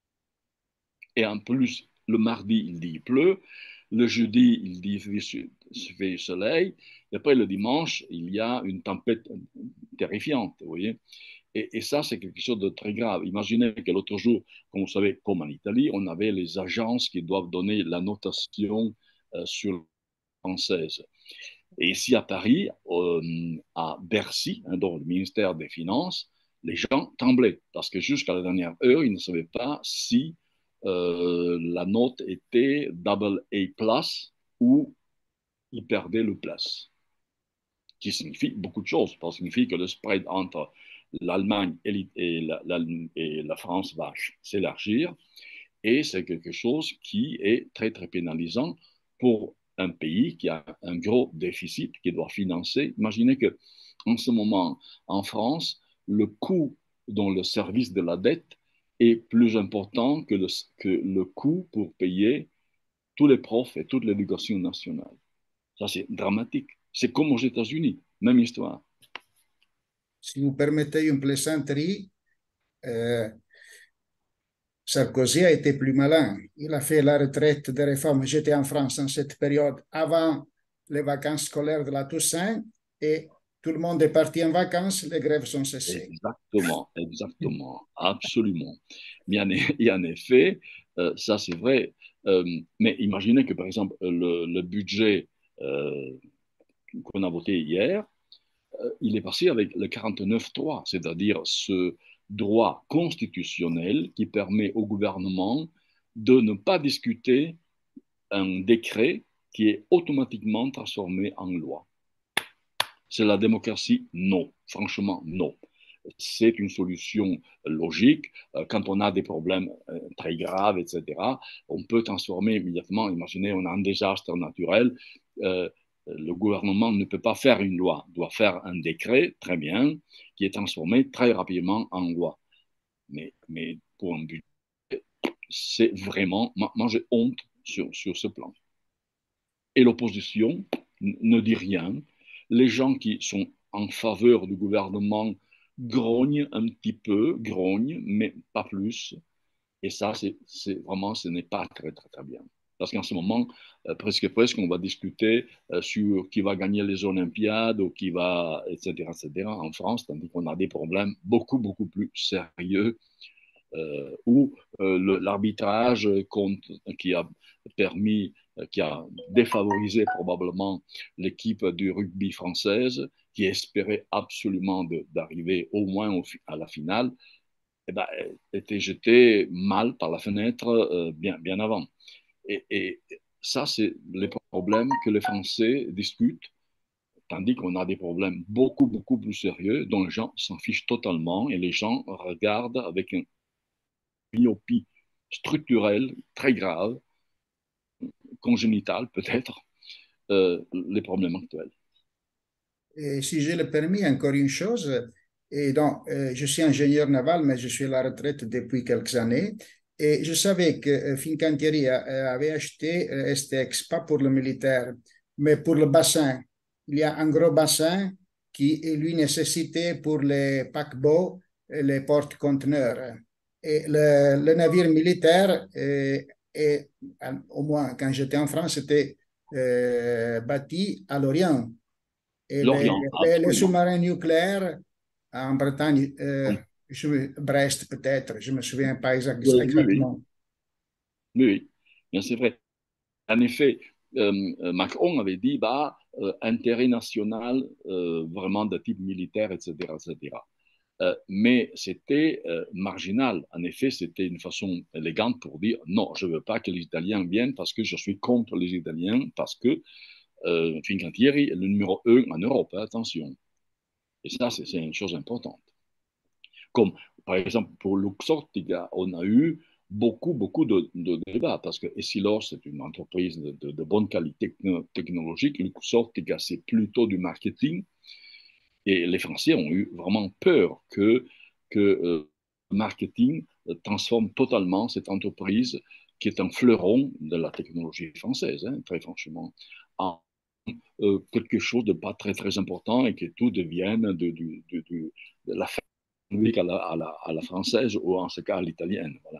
Et en plus, le mardi, il dit il pleut. Le jeudi, il dit il fait soleil. Et après, le dimanche, il y a une tempête terrifiante, vous voyez. Et, et ça, c'est quelque chose de très grave. Imaginez que l'autre jour, comme vous savez, comme en Italie, on avait les agences qui doivent donner la notation euh, sur française. Et ici à Paris, euh, à Bercy, hein, dans le ministère des Finances, les gens tremblaient parce que jusqu'à la dernière heure, ils ne savaient pas si euh, la note était double A plus ou ils perdaient le plus. qui signifie beaucoup de choses. Ça signifie que le spread entre l'Allemagne et, et, la, la, et la France va s'élargir. Et c'est quelque chose qui est très, très pénalisant pour un pays qui a un gros déficit, qui doit financer. Imaginez qu'en ce moment, en France, le coût dans le service de la dette est plus important que le, que le coût pour payer tous les profs et toute l'éducation nationale. Ça, c'est dramatique. C'est comme aux États-Unis, même histoire. Si vous permettez une plaisanterie, euh, Sarkozy a été plus malin. Il a fait la retraite des réformes. J'étais en France en cette période avant les vacances scolaires de la Toussaint et tout le monde est parti en vacances, les grèves sont cessées. Exactement, exactement, absolument. Mais en, et en effet, euh, ça c'est vrai. Euh, mais imaginez que par exemple le, le budget euh, qu'on a voté hier, euh, il est passé avec le quarante-neuf trois, c'est-à-dire ce droit constitutionnel qui permet au gouvernement de ne pas discuter un décret qui est automatiquement transformé en loi. C'est la démocratie? Non, franchement, non. C'est une solution logique. Quand on a des problèmes très graves, et cetera, on peut transformer immédiatement. Imaginez, on a un désastre naturel. Euh, le gouvernement ne peut pas faire une loi, il doit faire un décret, très bien, qui est transformé très rapidement en loi. Mais, mais pour un budget, c'est vraiment, moi j'ai honte sur, sur ce plan. Et l'opposition ne dit rien. Les gens qui sont en faveur du gouvernement grognent un petit peu, grognent, mais pas plus. Et ça, c'est vraiment, ce n'est pas très, très, très bien. Parce qu'en ce moment, euh, presque, presque, on va discuter euh, sur qui va gagner les Olympiades ou qui va, et cetera, et cetera en France, tandis qu'on a des problèmes beaucoup, beaucoup plus sérieux euh, où euh, l'arbitrage qui a permis, qui a défavorisé probablement l'équipe du rugby française, qui espérait absolument d'arriver au moins au, à la finale, eh ben, était jeté mal par la fenêtre euh, bien, bien avant. Et, et ça, c'est les problèmes que les Français discutent, tandis qu'on a des problèmes beaucoup, beaucoup plus sérieux dont les gens s'en fichent totalement et les gens regardent avec un myopie structurelle très grave, congénitale peut-être, euh, les problèmes actuels. Et si j'ai le permis, encore une chose, et donc, euh, je suis ingénieur naval, mais je suis à la retraite depuis quelques années. Et je savais que euh, Fincantieri a, avait acheté euh, S T X, pas pour le militaire, mais pour le bassin. Il y a un gros bassin qui lui nécessitait pour les paquebots et les porte-conteneurs. Et le, le navire militaire, euh, est, au moins quand j'étais en France, était euh, bâti à l'Orient. Et les, L'Orient, les, les absolument. sous-marins nucléaires en Bretagne, euh, Oui, je, Brest peut-être, je ne me souviens pas exact, oui, oui, exactement. oui, bien c'est vrai. En effet, euh, Macron avait dit bah, euh, intérêt national euh, vraiment de type militaire, et cetera, et cetera. Euh, mais c'était euh, marginal. En effet, c'était une façon élégante pour dire non, je ne veux pas que les Italiens viennent parce que je suis contre les Italiens, parce que euh, Fincantieri est le numéro un en Europe, hein, attention. Et ça, c'est une chose importante. Comme, par exemple, pour Luxottica, on a eu beaucoup, beaucoup de, de débats parce que Essilor, c'est une entreprise de, de, de bonne qualité technologique. Luxottica, c'est plutôt du marketing. Et les Français ont eu vraiment peur que, que euh, le marketing transforme totalement cette entreprise qui est un fleuron de la technologie française, hein, très franchement, en euh, quelque chose de pas très, très important et que tout devienne de, de, de, de la fabrique à la, à, la, à la française ou en ce cas à l'italienne. Voilà.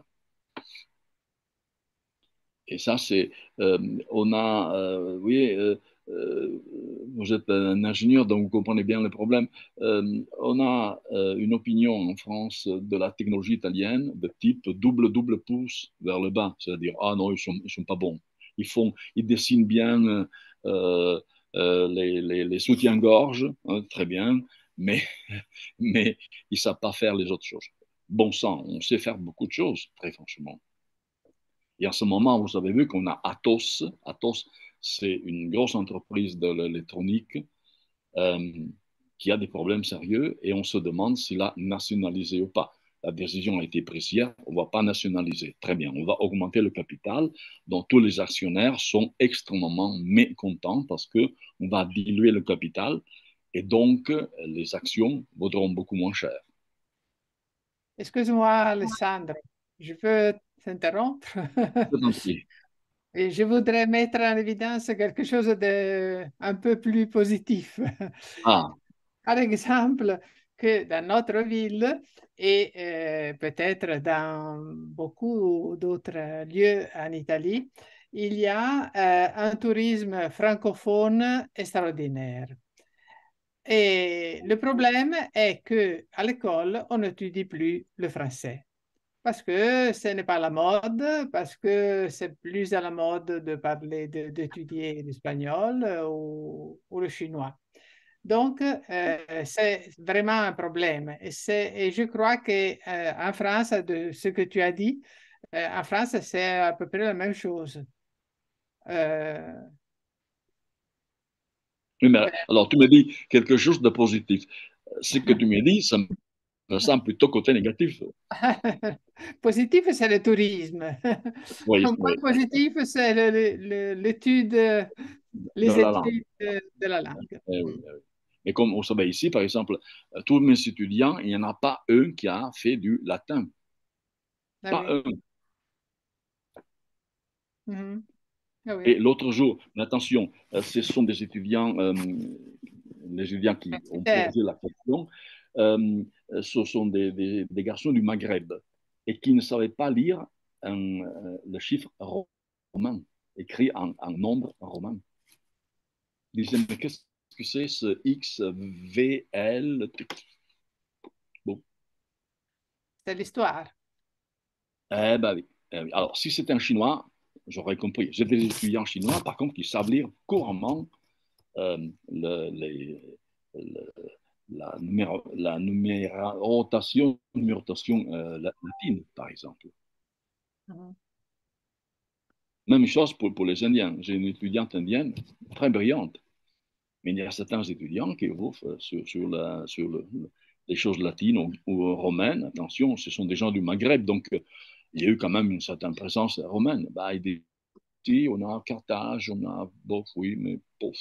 Et ça, c'est, euh, on a, euh, oui, euh, euh, vous êtes un ingénieur, donc vous comprenez bien le problème. Euh, on a euh, une opinion en France de la technologie italienne de type double, double pouce vers le bas, c'est-à-dire, ah non, ils sont, ils sont pas bons. Ils font, ils dessinent bien euh, euh, les, les, les soutiens-gorge, hein, très bien, mais, mais ils ne savent pas faire les autres choses. Bon sang, on sait faire beaucoup de choses, très franchement. Et en ce moment, vous avez vu qu'on a Atos. Atos, c'est une grosse entreprise de l'électronique euh, qui a des problèmes sérieux et on se demande s'il a nationalisé ou pas. La décision a été prise hier, on ne va pas nationaliser. Très bien, on va augmenter le capital, dont tous les actionnaires sont extrêmement mécontents parce qu'on va diluer le capital et donc les actions vaudront beaucoup moins cher. Excuse-moi, Alessandro, je peux t'interrompre? Et je voudrais mettre en évidence quelque chose de un peu plus positif. Ah. Par exemple, que dans notre ville et euh, peut-être dans beaucoup d'autres lieux en Italie, il y a euh, un tourisme francophone extraordinaire. Et le problème est qu'à l'école, on n'étudie plus le français. Parce que ce n'est pas la mode, parce que c'est plus à la mode de parler, d'étudier l'espagnol ou, ou le chinois. Donc, euh, c'est vraiment un problème. Et, et je crois qu'en euh, France, de ce que tu as dit, euh, en France, c'est à peu près la même chose. Euh, oui, mais alors, tu me dis quelque chose de positif. Ce que tu me dis, ça me semble plutôt côté négatif. Positif, c'est le tourisme. Oui, Un oui. point positif, c'est l'étude, les de la études langue. de la langue. Eh oui, eh oui. Mais comme on savait ici, par exemple, tous mes étudiants, il n'y en a pas un qui a fait du latin. Ah pas oui. un. Mm-hmm. Ah oui. Et l'autre jour, mais attention, ce sont des étudiants, euh, les étudiants qui ont posé la question, euh, ce sont des, des, des, garçons du Maghreb et qui ne savaient pas lire un, euh, le chiffre romain, écrit en, en nombre romain. Ils disaient, mais qu'est-ce que c'est ce X, V, L? Bon. C'est l'histoire. Eh ben oui. Eh oui. Alors, si c'était un Chinois, j'aurais compris. J'ai des étudiants chinois, par contre, qui savent lire couramment euh, le, les, le, la, numéro, la numérotation, numérotation euh, latine, par exemple. Mm-hmm. Même chose pour, pour les Indiens. J'ai une étudiante indienne très brillante, mais il y a certains étudiants qui ouvrent sur, sur, la, sur le, les choses latines ou, ou romaines. Attention, ce sont des gens du Maghreb, donc il y a eu quand même une certaine présence romaine. Bah, il dit, on a Carthage, on a bof, oui, mais bof.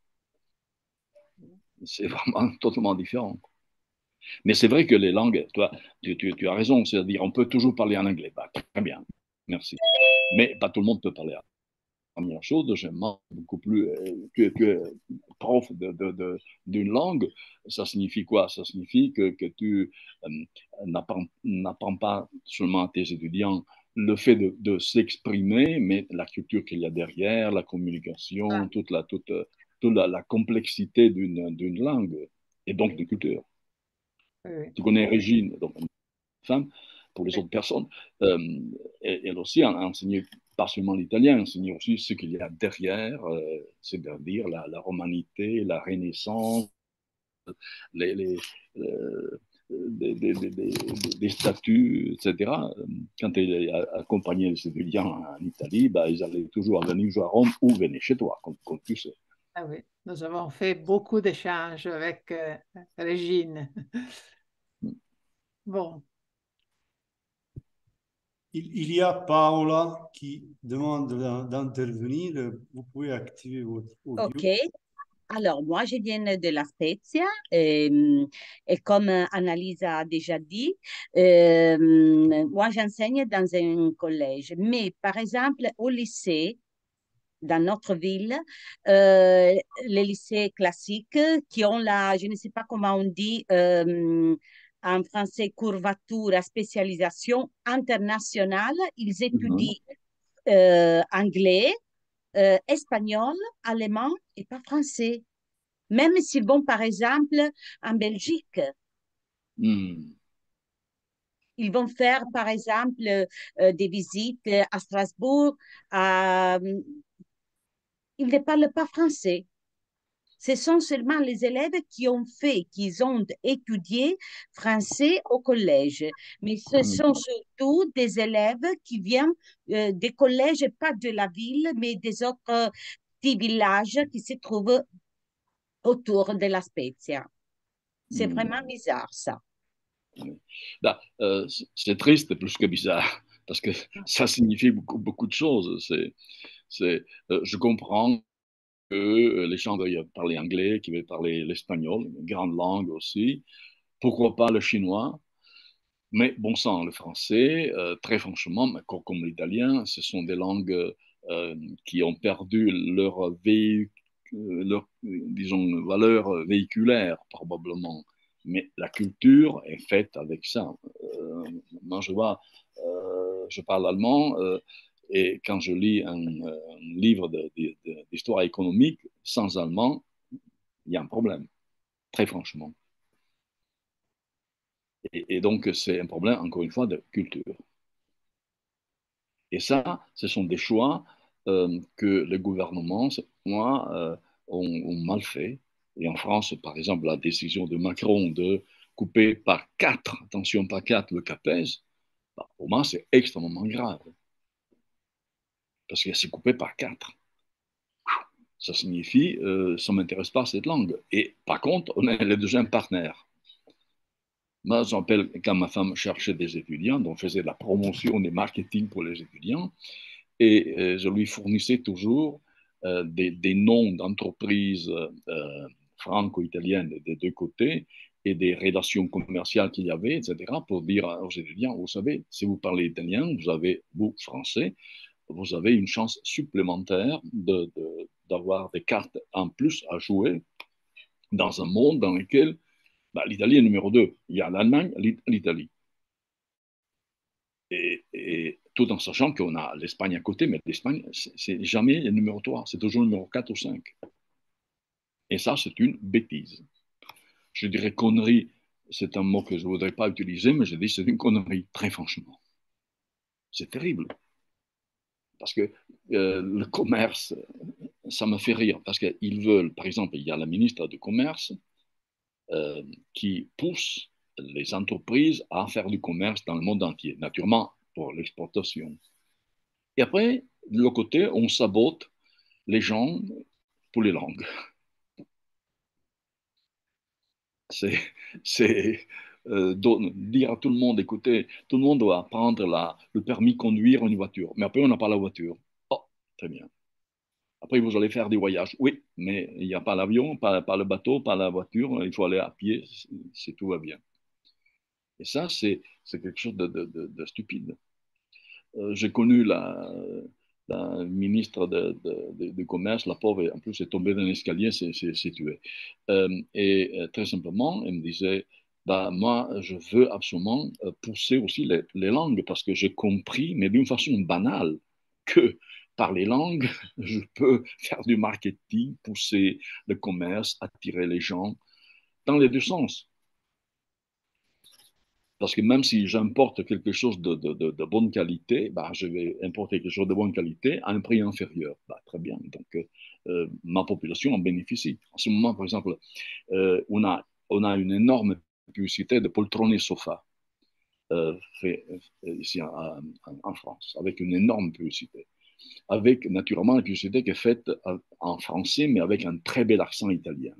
C'est vraiment totalement différent. Mais c'est vrai que les langues, toi, tu, tu, tu as raison, c'est-à-dire on peut toujours parler en anglais. Bah, très bien, merci. Mais pas tout le monde peut parler. La première chose, j'aime beaucoup plus euh, que, que prof de, de, de, d'une langue. Ça signifie quoi? Ça signifie que, que tu euh, n'apprends, n'apprends pas seulement à tes étudiants le fait de, de s'exprimer, mais la culture qu'il y a derrière, la communication, ah. toute, la, toute, toute la, la complexité d'une, d'une langue et donc d'une culture. Oui. Tu connais Régine, donc une femme, pour les oui. autres personnes. Euh, elle aussi a enseigné pas seulement l'italien, elle enseigne aussi ce qu'il y a derrière, euh, c'est-à-dire la, la romanité, la Renaissance, les, les, euh, des, des, des, des, statues, et cetera. Quand elle accompagnait les étudiants en Italie, bah, ils allaient toujours venir jouer à Rome ou venir chez toi, comme, comme tu sais. Ah oui, nous avons fait beaucoup d'échanges avec euh, Régine. Bon. Il, il y a Paola qui demande d'intervenir. Vous pouvez activer votre audio. Ok. Alors, moi, je viens de la Spezia et, et comme Annalisa a déjà dit, euh, moi, j'enseigne dans un collège. Mais, par exemple, au lycée, dans notre ville, euh, les lycées classiques qui ont la, je ne sais pas comment on dit euh, en français, curvatura, spécialisation internationale, ils étudient mm-hmm. euh, anglais, euh, espagnol, allemand et pas français. Même s'ils vont, par exemple, en Belgique. Mm. Ils vont faire, par exemple, euh, des visites à Strasbourg. À... Ils ne parlent pas français. Ce sont seulement les élèves qui ont fait, qui ont étudié français au collège. Mais ce sont surtout des élèves qui viennent euh, des collèges, pas de la ville, mais des autres petits villages qui se trouvent autour de la Spezia. C'est Mm. vraiment bizarre, ça. Bah, euh, c'est triste plus que bizarre, parce que ça signifie beaucoup, beaucoup de choses. C'est, c'est, euh, je comprends que euh, les gens veuillent parler anglais, qu'ils veulent parler l'espagnol, une grande langue aussi. Pourquoi pas le chinois? Mais bon sang, le français, euh, très franchement, comme, comme l'italien, ce sont des langues euh, qui ont perdu leur, véhic- leur disons, valeur véhiculaire, probablement. Mais la culture est faite avec ça. Euh, moi, je vois, euh, je parle allemand, euh, et quand je lis un, un livre de- de- de- d'histoire économique sans allemand, il y a un problème, très franchement. Et, et donc, c'est un problème, encore une fois, de culture. Et ça, ce sont des choix euh, que les gouvernements, moi, euh, ont, ont mal fait. Et en France, par exemple, la décision de Macron de couper par quatre, attention, par quatre, le CAPES, bah, pour moi, c'est extrêmement grave. Parce que c'est coupé par quatre. Ça signifie, euh, ça ne m'intéresse pas cette langue. Et par contre, on est le deuxième partenaire. Moi, j'appelle, quand ma femme cherchait des étudiants, donc faisait de la promotion et marketing pour les étudiants, et euh, je lui fournissais toujours euh, des, des, noms d'entreprises euh, franco-italiennes des deux côtés et des relations commerciales qu'il y avait, et cetera, pour dire aux étudiants, vous savez, si vous parlez italien, vous avez, vous, français, vous avez une chance supplémentaire de, de, d'avoir des cartes en plus à jouer dans un monde dans lequel bah, l'Italie est numéro deux. Il y a l'Allemagne, l'Italie. Et, et, tout en sachant qu'on a l'Espagne à côté, mais l'Espagne, c'est jamais le numéro trois, c'est toujours le numéro quatre ou cinq. Et ça, c'est une bêtise. Je dirais connerie, c'est un mot que je ne voudrais pas utiliser, mais je dis c'est une connerie, très franchement. C'est terrible. Parce que euh, le commerce, ça me fait rire, parce qu'ils veulent, par exemple, il y a la ministre du Commerce euh, qui pousse les entreprises à faire du commerce dans le monde entier, naturellement pour l'exportation. Et après, de l'autre côté, on sabote les gens pour les langues. C'est, c'est euh, dire à tout le monde, écoutez, tout le monde doit prendre la, le permis de conduire une voiture, mais après on n'a pas la voiture. Oh, très bien. Après, vous allez faire des voyages. Oui, mais il n'y a pas l'avion, pas, pas le bateau, pas la voiture, il faut aller à pied, c'est tout va bien. Et ça, c'est quelque chose de, de, de, de stupide. Euh, J'ai connu la, la ministre de, de, de, de, commerce, la pauvre, en plus, est tombée dans l'escalier, s'est tuée. Euh, et euh, très simplement, elle me disait, bah, moi, je veux absolument euh, pousser aussi les, les langues parce que j'ai compris, mais d'une façon banale, que par les langues, je peux faire du marketing, pousser le commerce, attirer les gens dans les deux sens. Parce que même si j'importe quelque chose de, de, de, de bonne qualité, bah, je vais importer quelque chose de bonne qualité à un prix inférieur. Bah, très bien. Donc, euh, ma population en bénéficie. En ce moment, par exemple, euh, on, a, on a une énorme publicité de poltrone et sofa euh, fait euh, ici en, en, France, avec une énorme publicité. Avec naturellement la publicité qui est faite en français, mais avec un très bel accent italien.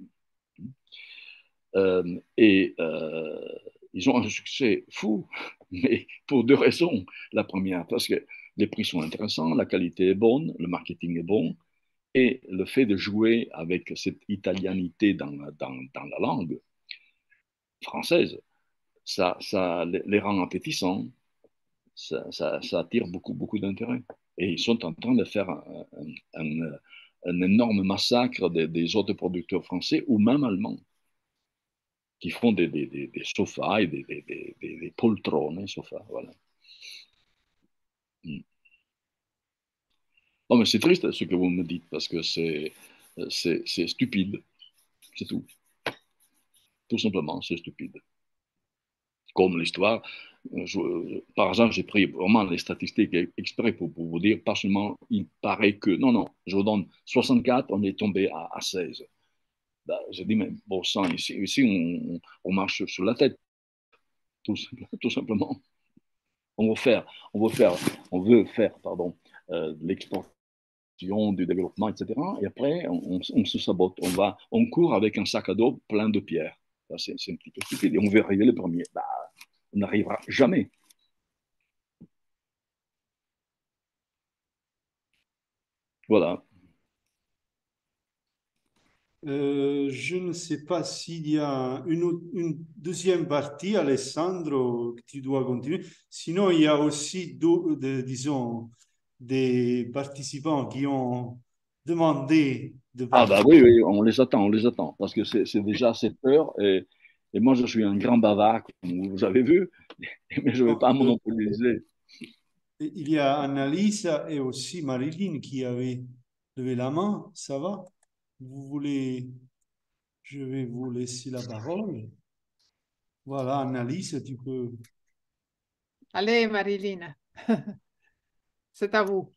Euh, et euh, ils ont un succès fou, mais pour deux raisons. La première, parce que les prix sont intéressants, la qualité est bonne, le marketing est bon, et le fait de jouer avec cette italianité dans, dans, dans la langue française, ça, ça les rend appétissants, ça, ça, ça attire beaucoup, beaucoup d'intérêt. Et ils sont en train de faire un, un, un, un énorme massacre des, des autres producteurs français ou même allemands, qui font des, des, des, des sofas et des, des, des, des poltrones, sofas, voilà. Mm. Non, mais c'est triste ce que vous me dites, parce que c'est stupide, c'est tout. Tout simplement, c'est stupide. Comme l'histoire, je, par exemple, j'ai pris vraiment les statistiques exprès pour, pour, vous dire, pas seulement il paraît que, non, non, je vous donne soixante-quatre, on est tombé à, à seize. Ben, je dis, mais bon sang, ici, ici on, on marche sur la tête, tout, tout simplement. On veut faire, on veut faire, on veut faire pardon, euh, l'exportation du développement, et cetera. Et après, on, on, on se sabote. On, va, on court avec un sac à dos plein de pierres. C'est un petit peu stupide. Et on veut arriver le premier. Bah, on n'arrivera jamais. Voilà. Euh, je ne sais pas s'il y a une, autre- une deuxième partie, Alessandro, que tu dois continuer. Sinon, il y a aussi, d'au- de- disons, des participants qui ont demandé de Ah bah parler. oui, oui, on les attend, on les attend. Parce que c'est c'est déjà sept heures. Et, et moi, je suis un grand bavard, comme vous avez vu. Mais je ne vais Donc, pas euh, monopoliser. il y a Annalisa et aussi Marilyn qui avaient levé la main. Ça va? Vous voulez, je vais vous laisser la parole. Voilà, Annalisa, tu peux. Allez, Marilyn, c'est à vous.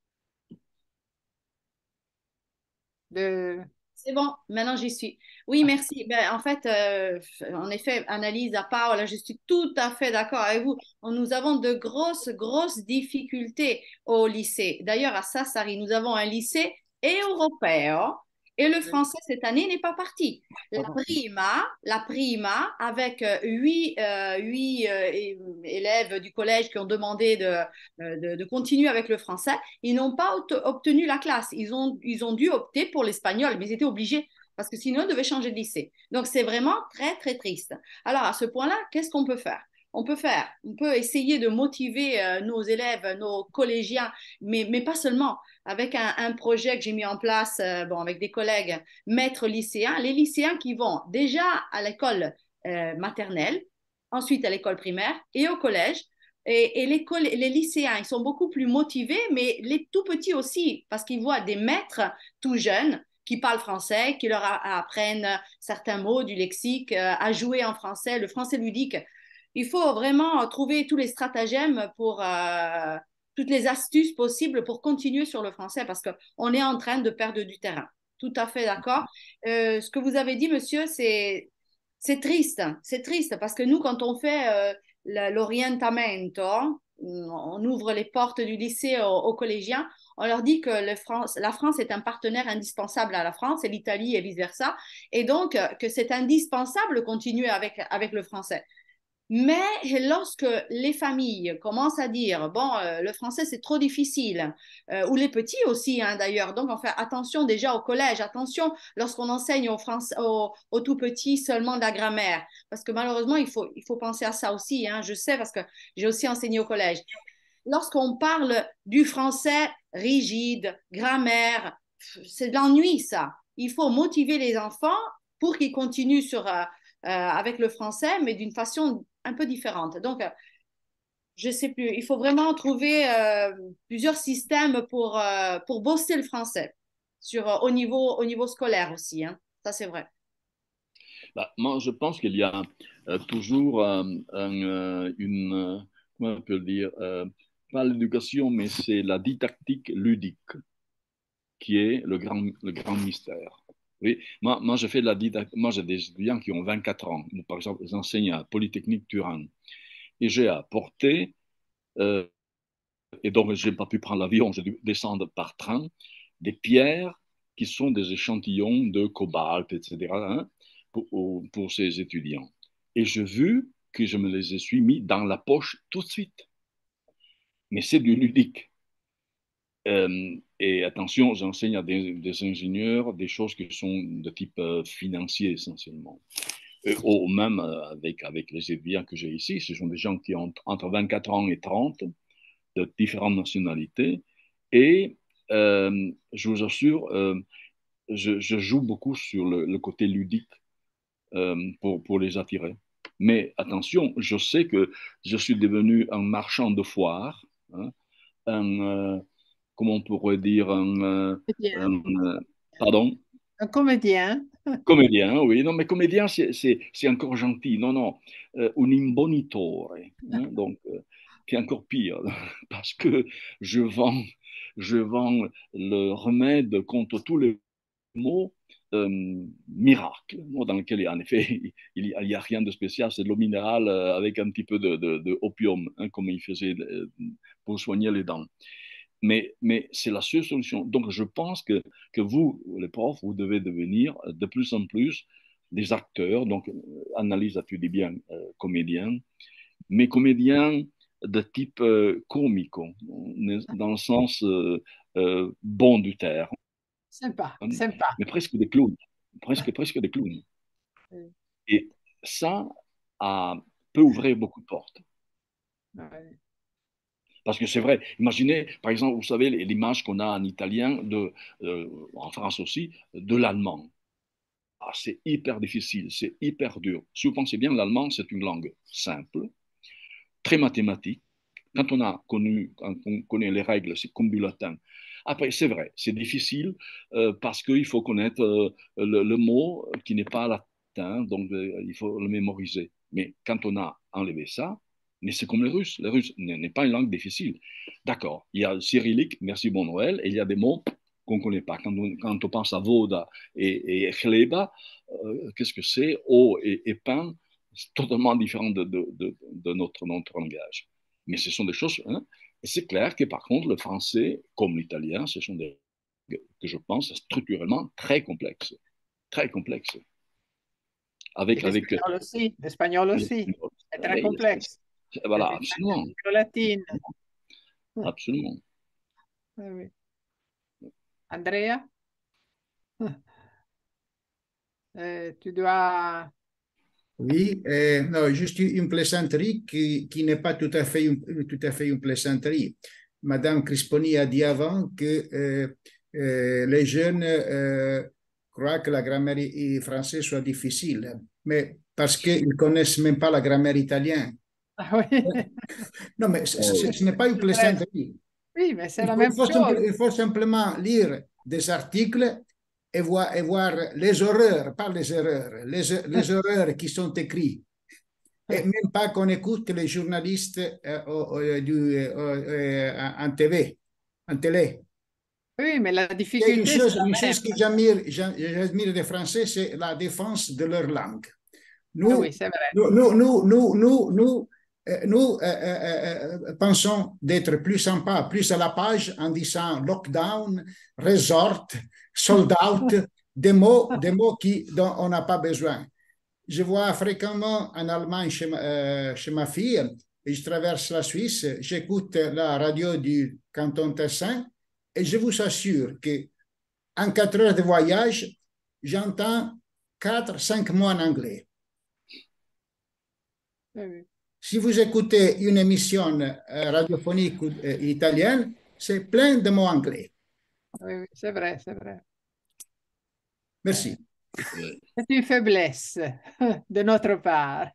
De... C'est bon, maintenant j'y suis. Oui, merci. Ben, en fait, euh, en effet, Analyse à part, là, je suis tout à fait d'accord avec vous. Nous avons de grosses, grosses difficultés au lycée. D'ailleurs, à Sassari, nous avons un lycée européen et le français cette année n'est pas parti. La prima, la prima, avec euh, huit, euh, huit euh, é- élèves du collège qui ont demandé de, euh, de, de continuer avec le français, ils n'ont pas ot- obtenu la classe. Ils ont, ils ont dû opter pour l'espagnol, mais ils étaient obligés parce que sinon, ils devaient changer de lycée. Donc, c'est vraiment très, très triste. Alors, à ce point-là, qu'est-ce qu'on peut faire? On peut faire, on peut essayer de motiver euh, nos élèves, nos collégiens, mais, mais pas seulement. Avec un, un projet que j'ai mis en place, euh, bon, avec des collègues, maîtres lycéens, les lycéens qui vont déjà à l'école euh, maternelle, ensuite à l'école primaire et au collège, et, et les, les, lycéens, ils sont beaucoup plus motivés, mais les tout petits aussi, parce qu'ils voient des maîtres tout jeunes qui parlent français, qui leur apprennent certains mots du lexique, euh, à jouer en français, le français ludique. Il faut vraiment trouver tous les stratagèmes pour euh, toutes les astuces possibles pour continuer sur le français, parce qu'on est en train de perdre du terrain. Tout à fait d'accord. Euh, ce que vous avez dit, monsieur, c'est c'est triste, c'est triste parce que nous, quand on fait euh, l'orientamento, on ouvre les portes du lycée aux, aux collégiens, on leur dit que le France, la France est un partenaire indispensable à la France et l'Italie et vice-versa, et donc euh, que c'est indispensable de continuer avec, avec le français. Mais lorsque les familles commencent à dire, bon, euh, le français c'est trop difficile, euh, ou les petits aussi hein, d'ailleurs, donc on fait attention déjà au collège, attention lorsqu'on enseigne aux, France, aux, aux tout petits seulement de la grammaire, parce que malheureusement il faut, il faut penser à ça aussi, hein, je sais parce que j'ai aussi enseigné au collège. Lorsqu'on parle du français rigide, grammaire, c'est de l'ennui ça. Il faut motiver les enfants pour qu'ils continuent sur, euh, euh, avec le français, mais d'une façon un peu différente. Donc, euh, je ne sais plus. Il faut vraiment trouver euh, plusieurs systèmes pour, euh, pour bosser le français sur, euh, au, niveau, au niveau scolaire aussi. Hein. Ça, c'est vrai. Bah, moi, je pense qu'il y a euh, toujours euh, un, euh, une, euh, comment on peut le dire, euh, pas l'éducation, mais c'est la didactique ludique qui est le grand, le grand mystère. Oui, moi, moi, je fais de la didactique. Moi, j'ai des étudiants qui ont vingt-quatre ans. Par exemple, j'enseigne à Polytechnique Turin. Et j'ai apporté, euh, et donc je n'ai pas pu prendre l'avion, j'ai dû descendre par train, des pierres qui sont des échantillons de cobalt, et cetera, hein, pour, pour ces étudiants. Et j'ai vu que je me les ai suis mis dans la poche tout de suite. Mais c'est du ludique. Euh, et attention, j'enseigne à des, des, ingénieurs des choses qui sont de type euh, financier essentiellement. Et, ou même euh, avec, avec les étudiants que j'ai ici, ce sont des gens qui ont entre vingt-quatre ans et trente, de différentes nationalités. Et euh, je vous assure, euh, je, je, joue beaucoup sur le, le côté ludique euh, pour, pour les attirer. Mais attention, je sais que je suis devenu un marchand de foire, hein, un, euh, comment on pourrait dire, un, euh, Comédien. un euh, pardon? Un comédien. Comédien, oui. Non, mais comédien, c'est encore gentil. Non, non. Euh, un imbonitore, hein, donc, euh, qui est encore pire, parce que je vends, je vends le remède contre tous les maux euh, miracle, dans lequel, en effet, il n'y a, il y a rien de spécial. C'est de l'eau minérale euh, avec un petit peu de, de, de opium, hein, comme il faisait euh, pour soigner les dents. mais, mais c'est la seule solution. Donc, je pense que, que vous, les profs, vous devez devenir de plus en plus des acteurs. Donc, Annalise, tu dis bien euh, comédien, mais comédien de type euh, comico, dans le sens euh, euh, bon du terme, Sympa, sympa. mais presque des clowns, presque, presque des clowns. Oui. Et ça a, peut ouvrir beaucoup de portes. Oui. Parce que c'est vrai, imaginez, par exemple, vous savez, l'image qu'on a en italien, de, euh, en France aussi, de l'allemand. Ah, c'est hyper difficile, c'est hyper dur. Si vous pensez bien, l'allemand, c'est une langue simple, très mathématique. Quand on a connu, quand on connaît les règles, c'est comme du latin. Après, c'est vrai, c'est difficile euh, parce qu'il faut connaître euh, le, le, mot qui n'est pas latin, donc euh, il faut le mémoriser. Mais quand on a enlevé ça, mais c'est comme les Russes. Les Russes n'est pas une langue difficile. D'accord, il y a le cyrillique, merci bon Noël, et il y a des mots qu'on ne connaît pas. Quand on, quand on pense à Voda et, et Chleba, euh, qu'est-ce que c'est? Eau et, et pain, c'est totalement différent de, de, de, de notre, notre langage. Mais ce sont des choses. Hein, et c'est clair que par contre, le français, comme l'italien, ce sont des que je pense structurellement très complexes. Très complexes. Avec, Et avec l'espagnol aussi. L'espagnol aussi. C'est très complexe. Voilà, absolument. Latine. Absolument. Oui. Andrea, euh, tu dois. Oui, euh, non, juste une plaisanterie qui, qui n'est pas tout à fait une, tout à fait une plaisanterie. Madame Crisponi a dit avant que euh, euh, les jeunes euh, croient que la grammaire française soit difficile, mais parce qu'ils ne connaissent même pas la grammaire italienne. Ah oui. Non, mais c- c- ce n'est pas une plaisanterie. Oui, mais c'est Il la faut, même il faut chose. simple- il faut simplement lire des articles et voir, et voir les horreurs, pas les erreurs, les, les horreurs qui sont écrites. Et même pas qu'on écoute les journalistes euh, euh, du, euh, euh, en T V, en télé. Oui, mais la Et une difficulté, c'est chose, la une même. chose que j'admire, j'admire des Français, c'est la défense de leur langue. Nous, Ah oui, c'est vrai. nous, nous, nous, nous, nous, nous, euh, nous euh, euh, euh, pensons d'être plus sympas, plus à la page en disant lockdown, resort, sold out, des mots, des mots qui, dont on n'a pas besoin. Je vois fréquemment en Allemagne chez ma, euh, chez ma fille, et je traverse la Suisse, j'écoute la radio du canton Tessin, et je vous assure que en quatre heures de voyage, j'entends quatre, cinq mots en anglais. Oui. Si vous écoutez une émission euh, radiophonique euh, italienne, c'est plein de mots anglais. Oui, oui, c'est vrai, c'est vrai. Merci. C'est une faiblesse de notre part.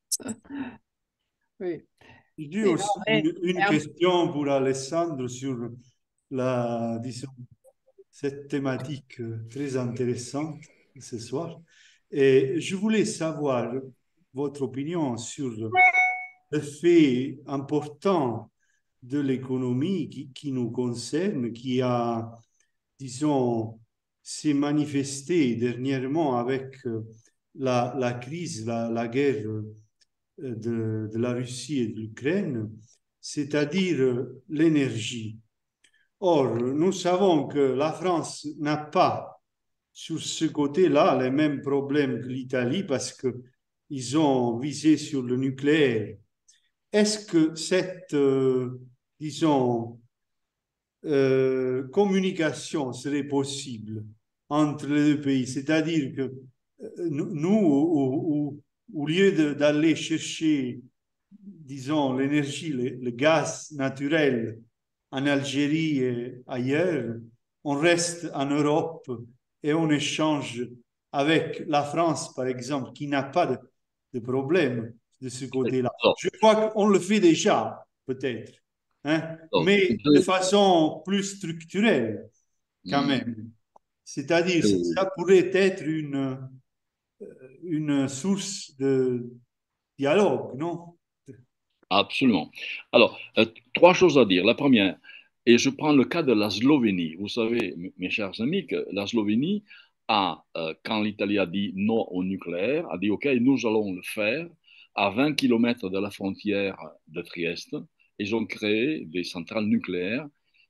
Oui. J'ai Oui, aussi non, mais une, une c'est un- question pour Alessandro sur la, disons, cette thématique très intéressante ce soir. Et je voulais savoir votre opinion sur le fait important de l'économie qui, qui nous concerne, qui a, disons, s'est manifesté dernièrement avec la, la crise, la, la guerre de, de la Russie et de l'Ukraine, c'est-à-dire l'énergie. Or, nous savons que la France n'a pas sur ce côté-là les mêmes problèmes que l'Italie parce qu'ils ont visé sur le nucléaire. Est-ce que cette, euh, disons, euh, communication serait possible entre les deux pays? C'est-à-dire que euh, nous, au, au, au lieu d'aller chercher, disons, l'énergie, le, le gaz naturel en Algérie et ailleurs, on reste en Europe et on échange avec la France, par exemple, qui n'a pas de, de problème de ce côté-là. Je crois qu'on le fait déjà, peut-être, hein, mais de façon plus structurelle, quand même. C'est-à-dire, ça pourrait être une, une source de dialogue, non? Absolument. Alors, euh, trois choses à dire. La première, et je prends le cas de la Slovénie. Vous savez, mes chers amis, que la Slovénie a, euh, quand l'Italie a dit non au nucléaire, a dit OK, nous allons le faire à vingt kilomètres de la frontière de Trieste. Ils ont créé des centrales nucléaires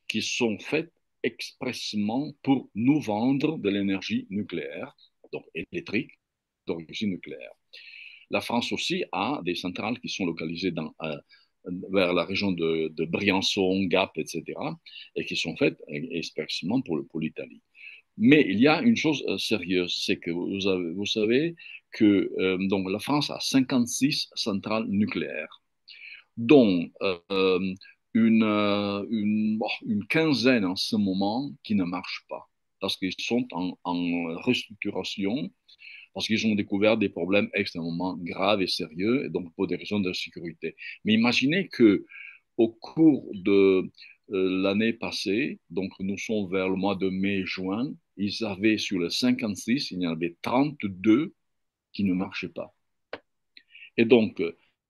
qui sont faites expressément pour nous vendre de l'énergie nucléaire, donc électrique, d'origine nucléaire. La France aussi a des centrales qui sont localisées dans, euh, vers la région de, de Briançon, Gap, et cetera, et qui sont faites expressément pour, pour l'Italie. Mais il y a une chose euh, sérieuse, c'est que vous, avez, vous savez que euh, donc la France a cinquante-six centrales nucléaires, dont euh, une, euh, une, bon, une quinzaine en ce moment qui ne marchent pas, parce qu'ils sont en, en restructuration, parce qu'ils ont découvert des problèmes extrêmement graves et sérieux, et donc pour des raisons de sécurité. Mais imaginez que au cours de euh, l'année passée, donc nous sommes vers le mois de mai-juin, ils avaient sur les cinquante-six, il y en avait trente-deux qui ne marchaient pas. Et donc,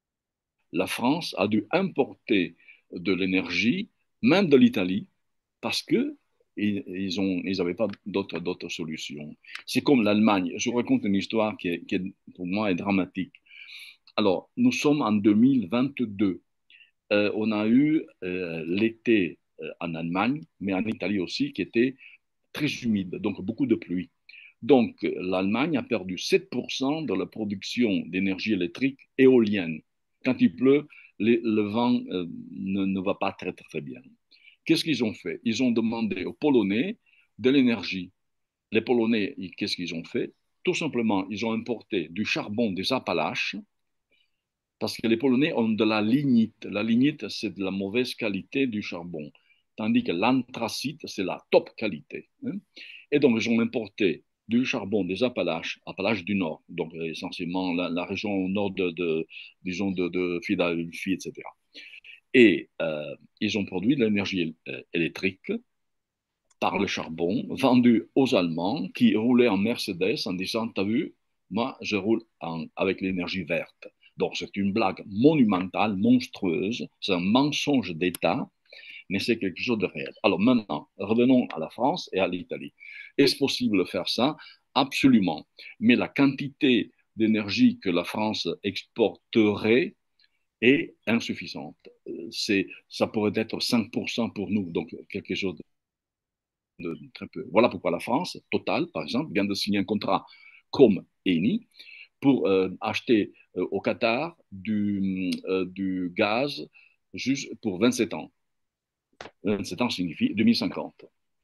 la France a dû importer de l'énergie, même de l'Italie, parce que ils n'avaient pas d'autres solutions. C'est comme l'Allemagne. Je vous raconte une histoire qui, est, qui est, pour moi est dramatique. Alors, nous sommes en deux mille vingt-deux. Euh, on a eu euh, l'été euh, en Allemagne, mais en Italie aussi, qui était très humide, donc beaucoup de pluie. Donc, l'Allemagne a perdu sept pour cent de la production d'énergie électrique éolienne. Quand il pleut, les, le vent euh, ne, ne va pas très, très bien. Qu'est-ce qu'ils ont fait? Ils ont demandé aux Polonais de l'énergie. Les Polonais, qu'est-ce qu'ils ont fait? Tout simplement, ils ont importé du charbon des Appalaches, parce que les Polonais ont de la lignite. La lignite, c'est de la mauvaise qualité du charbon, tandis que l'anthracite, c'est la top qualité. Hein. Et donc, ils ont importé du charbon des Appalaches, Appalaches du Nord, donc essentiellement la, la région au nord de, de disons, de, de Philadelphie, et cetera. Et euh, ils ont produit de l'énergie électrique par le charbon, vendu aux Allemands qui roulaient en Mercedes en disant, t'as vu, moi, je roule en, avec l'énergie verte. Donc, c'est une blague monumentale, monstrueuse, c'est un mensonge d'État, mais c'est quelque chose de réel. Alors maintenant, revenons à la France et à l'Italie. Est-ce possible de faire ça? Absolument. Mais la quantité d'énergie que la France exporterait est insuffisante. C'est, ça pourrait être cinq pour cent pour nous, donc quelque chose de, de très peu. Voilà pourquoi la France, Total, par exemple, vient de signer un contrat comme Eni pour euh, acheter euh, au Qatar du, euh, du gaz juste pour vingt-sept ans. vingt-sept ans signifie deux mille cinquante.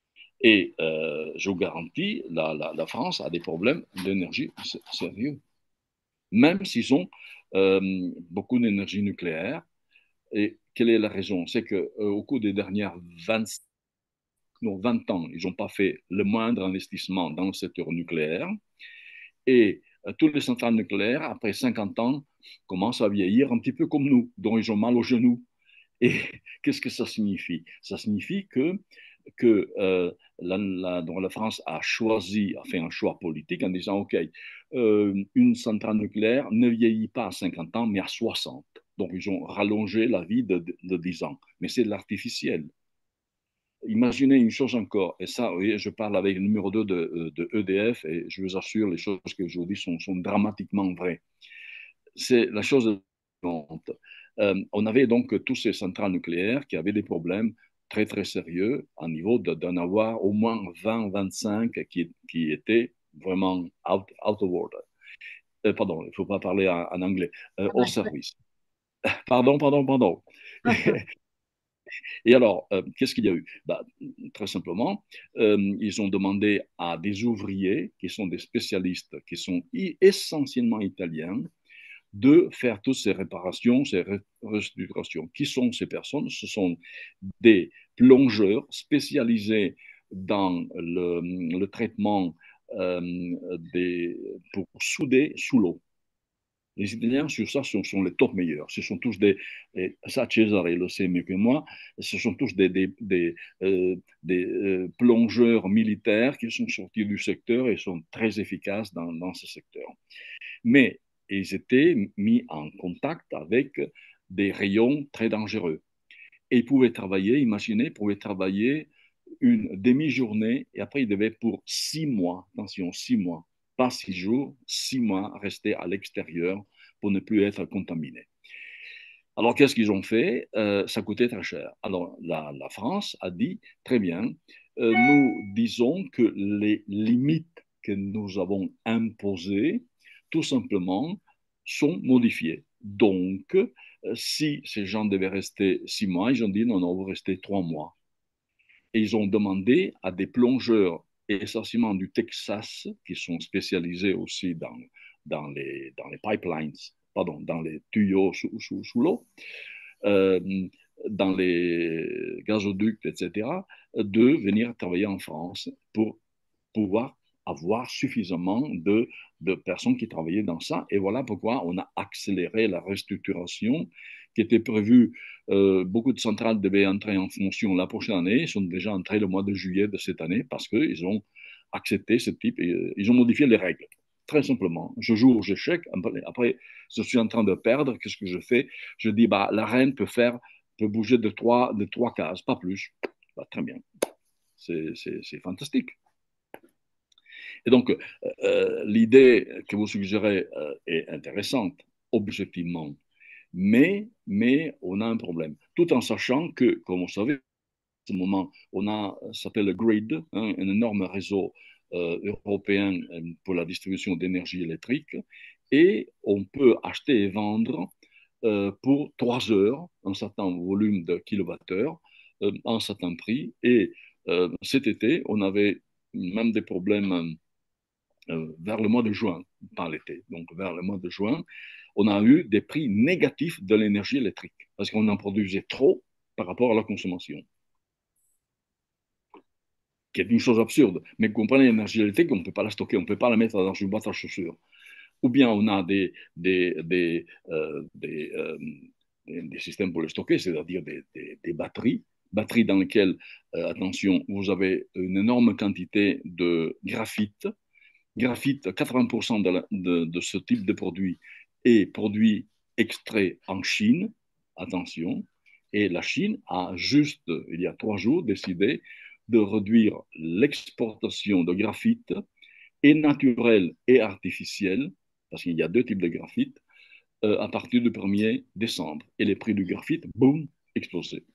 Et euh, je vous garantis, la, la, la France a des problèmes d'énergie sérieux. Même s'ils ont euh, beaucoup d'énergie nucléaire. Et quelle est la raison? C'est qu'au euh, cours des dernières vingt, non, vingt ans, ils n'ont pas fait le moindre investissement dans le secteur nucléaire. Et euh, tous les centrales nucléaires, après cinquante ans, commencent à vieillir un petit peu comme nous, dont ils ont mal aux genoux. Et qu'est-ce que ça signifie? Ça signifie que, que euh, la, la, donc la France a choisi, a fait un choix politique en disant, OK, euh, une centrale nucléaire ne vieillit pas à cinquante ans, mais à soixante. Donc, ils ont rallongé la vie de, de, de dix ans. Mais c'est de l'artificiel. Imaginez une chose encore, et ça, oui, je parle avec le numéro deux de, de E D F, et je vous assure, les choses que je vous dis sont, sont dramatiquement vraies. C'est la chose suivante. Euh, on avait donc tous ces centrales nucléaires qui avaient des problèmes très, très sérieux à niveau d'en avoir au moins vingt, vingt-cinq qui, qui étaient vraiment out, out of order. Euh, pardon, il ne faut pas parler en, en anglais, euh, hors service. Pardon, pardon, pardon. Et alors, euh, qu'est-ce qu'il y a eu? Bah, très simplement, euh, ils ont demandé à des ouvriers qui sont des spécialistes, qui sont essentiellement italiens, de faire toutes ces réparations, ces restructurations. Qui sont ces personnes? Ce sont des plongeurs spécialisés dans le, le traitement euh, des, pour souder sous l'eau. Les Italiens, sur ça, sont, sont les top meilleurs. Ce sont tous des, et ça Cesare le sait mieux que moi, ce sont tous des, des, des, euh, des euh, plongeurs militaires qui sont sortis du secteur et sont très efficaces dans, dans ce secteur. Mais ils étaient mis en contact avec des rayons très dangereux. Et ils pouvaient travailler, imaginez, ils pouvaient travailler une demi-journée et après ils devaient pour six mois, attention, six mois, pas six jours, six mois, rester à l'extérieur pour ne plus être contaminés. Alors, qu'est-ce qu'ils ont fait? Euh, ça coûtait très cher. Alors, la, la France a dit, très bien, euh, nous disons que les limites que nous avons imposées, tout simplement, sont modifiées. Donc, euh, si ces gens devaient rester six mois, ils ont dit, non, non, vous restez trois mois. Et ils ont demandé à des plongeurs, essentiellement du Texas, qui sont spécialisés aussi dans, dans, les, dans les pipelines, pardon, dans les tuyaux sous, sous, sous l'eau, euh, dans les gazoducs, et cetera, de venir travailler en France pour pouvoir avoir suffisamment de, de personnes qui travaillaient dans ça. Et voilà pourquoi on a accéléré la restructuration qui était prévue. Euh, beaucoup de centrales devaient entrer en fonction la prochaine année. Ils sont déjà entrés le mois de juillet de cette année parce qu'ils ont accepté ce type et euh, ils ont modifié les règles. Très simplement. Je joue aux échecs. Après, je suis en train de perdre. Qu'est-ce que je fais? Je dis, bah, la reine peut faire, peut bouger de trois, de trois cases, pas plus. Bah, très bien. C'est fantastique. Et donc, euh, l'idée que vous suggérez euh, est intéressante, objectivement, mais, mais on a un problème. Tout en sachant que, comme vous savez, à ce moment, on a, ça s'appelle le GRID, hein, un énorme réseau euh, européen pour la distribution d'énergie électrique, et on peut acheter et vendre euh, pour trois heures un certain volume de kilowattheures, euh, à un certain prix. Et euh, cet été, on avait même des problèmes euh, vers le mois de juin, pas l'été, donc vers le mois de juin, on a eu des prix négatifs de l'énergie électrique parce qu'on en produisait trop par rapport à la consommation, qui est une chose absurde. Mais vous comprenez, l'énergie électrique, on ne peut pas la stocker, on ne peut pas la mettre dans une boîte à chaussures. Ou bien on a des, des, des, euh, des, euh, des, des systèmes pour le stocker, c'est-à-dire des, des, des batteries, batteries dans lesquelles, euh, attention, vous avez une énorme quantité de graphite. Graphite, quatre-vingts pour cent de, la, de, de ce type de produit est produit extrait en Chine, attention, et la Chine a juste, il y a trois jours, décidé de réduire l'exportation de graphite, et naturel et artificiel, parce qu'il y a deux types de graphite, euh, à partir du premier décembre. Et les prix du graphite, boum, explosé.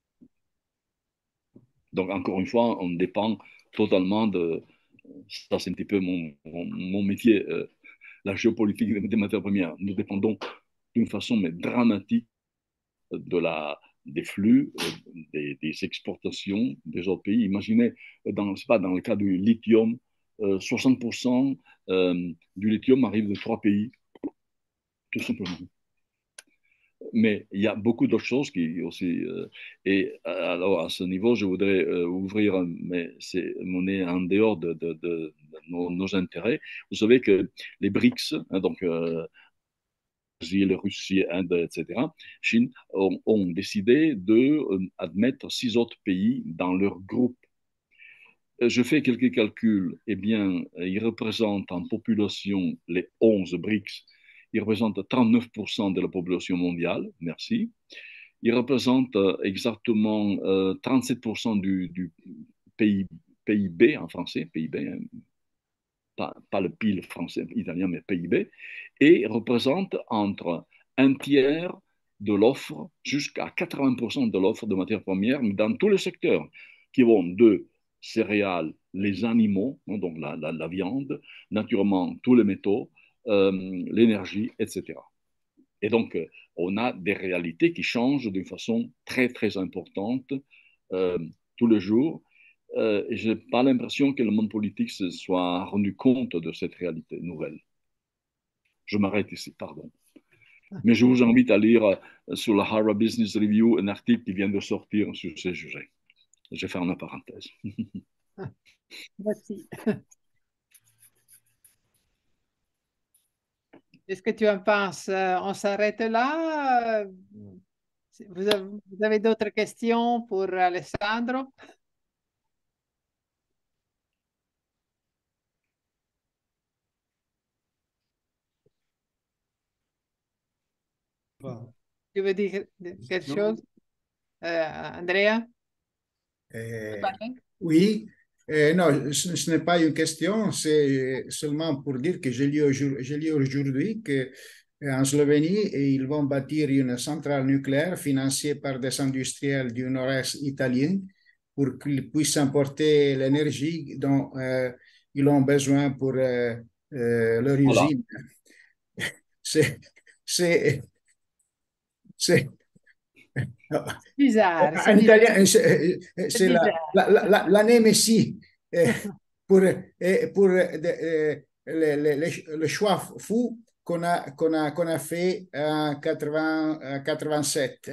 Donc, encore une fois, on dépend totalement de... Ça, c'est un petit peu mon, mon, mon métier, euh, la géopolitique des matières premières. Nous dépendons d'une façon mais dramatique de la, des flux, euh, des, des, exportations des autres pays. Imaginez, dans, pas, dans le cas du lithium, euh, soixante pour cent euh, du lithium arrive de trois pays, tout simplement. Mais il y a beaucoup d'autres choses qui aussi. Euh, et alors, à ce niveau, je voudrais euh, ouvrir, mais c'est on est en dehors de, de, de, de nos, nos, intérêts. Vous savez que les BRICS, hein, donc euh, Brésil, Russie, Inde, et cetera, Chine, ont, ont décidé d'admettre euh, six autres pays dans leur groupe. Je fais quelques calculs. Eh bien, ils représentent en population, les onze BRICS, ils représentent trente-neuf pour cent de la population mondiale. Merci. Ils représentent exactement euh, trente-sept pour cent du, du P I B en français, P I B, hein, pas, pas le P I L français, italien, mais P I B, et représentent entre un tiers de l'offre jusqu'à quatre-vingts pour cent de l'offre de matières premières dans tous les secteurs qui vont de céréales, les animaux, donc la, la, la viande, naturellement tous les métaux, euh, l'énergie, et cetera. Et donc, euh, on a des réalités qui changent d'une façon très, très importante euh, tous les jours. Euh, et je n'ai pas l'impression que le monde politique se soit rendu compte de cette réalité nouvelle. Je m'arrête ici, pardon. Mais je vous invite à lire euh, sur la Harvard Business Review un article qui vient de sortir sur ces sujets. Je vais faire une parenthèse. Merci. Qu'est-ce que tu en penses? On s'arrête là? Vous avez, vous avez d'autres questions pour Alessandro? Wow. Tu veux dire quelque non. chose, euh, Andrea? Euh, oui, euh, non, ce, ce n'est pas une question, c'est seulement pour dire que j'ai lu aujourd'hui que en Slovénie et ils vont bâtir une centrale nucléaire financée par des industriels du nord-est italien pour qu'ils puissent importer l'énergie dont euh, ils ont besoin pour euh, euh, leur Voilà. usine. C'est, c'est, c'est, Bizarre, c'est en bizarre. italien, c'est C'est c'est la, bizarre. la, la, la, la némésie eh, pour, eh, pour eh, eh, le, le, le, le choix fou qu'on a, qu'on a, qu'on a fait en quatre-vingts, quatre-vingt-sept.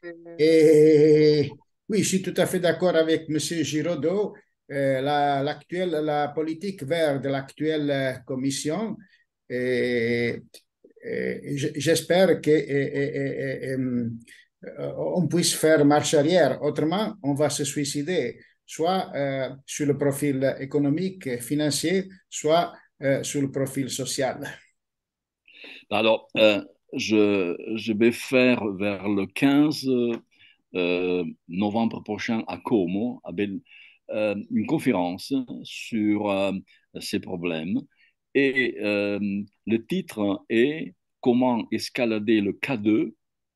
Et oui, je suis tout à fait d'accord avec M. Giraudot. Euh, la, l'actuelle, la politique verte de l'actuelle commission, et, et j'espère qu'on puisse faire marche arrière. Autrement, on va se suicider, soit euh, sur le profil économique et financier, soit euh, sur le profil social. Alors, euh, je, je vais faire vers le quinze euh, novembre prochain à Como avec, euh, une conférence sur euh, ces problèmes. Et euh, le titre est Comment escalader le K deux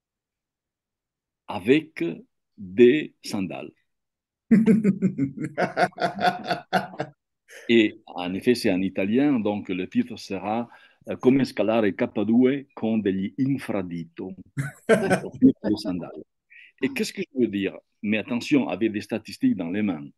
avec des sandales. Et en effet, c'est en italien, donc le titre sera euh, Come scalare K deux con degli infradito, avec des sandales. Et qu'est-ce que je veux dire? Mais attention, avec des statistiques dans les mains. Nous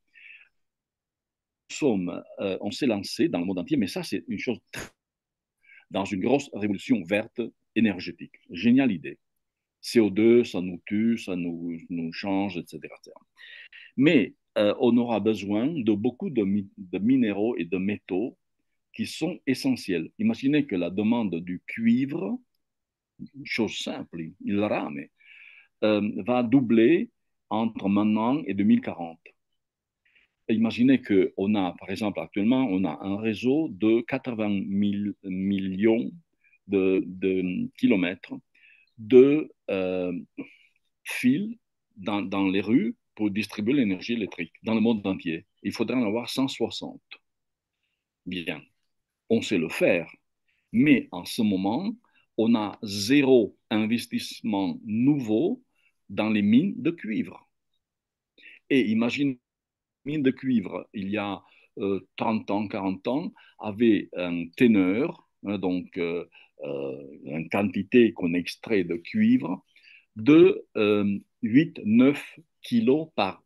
sommes, euh, on s'est lancé dans le monde entier, mais ça, c'est une chose dans une grosse révolution verte énergétique. Géniale idée. C O deux, ça nous tue, ça nous, nous change, et cetera, et cetera. Mais euh, on aura besoin de beaucoup de, mi de minéraux et de métaux qui sont essentiels. Imaginez que la demande du cuivre, chose simple, il rame, euh, va doubler entre maintenant et deux mille quarante. Imaginez qu'on a, par exemple, actuellement, on a un réseau de quatre-vingts mille millions de, de kilomètres de euh, fils dans, dans les rues pour distribuer l'énergie électrique dans le monde entier. Il faudrait en avoir cent soixante. Bien, on sait le faire, mais en ce moment, on a zéro investissement nouveau dans les mines de cuivre. Et imagine, mine de cuivre, il y a euh, trente ans, quarante ans, avait un teneur, hein, donc euh, euh, une quantité qu'on extrait de cuivre, de euh, huit neuf kilos par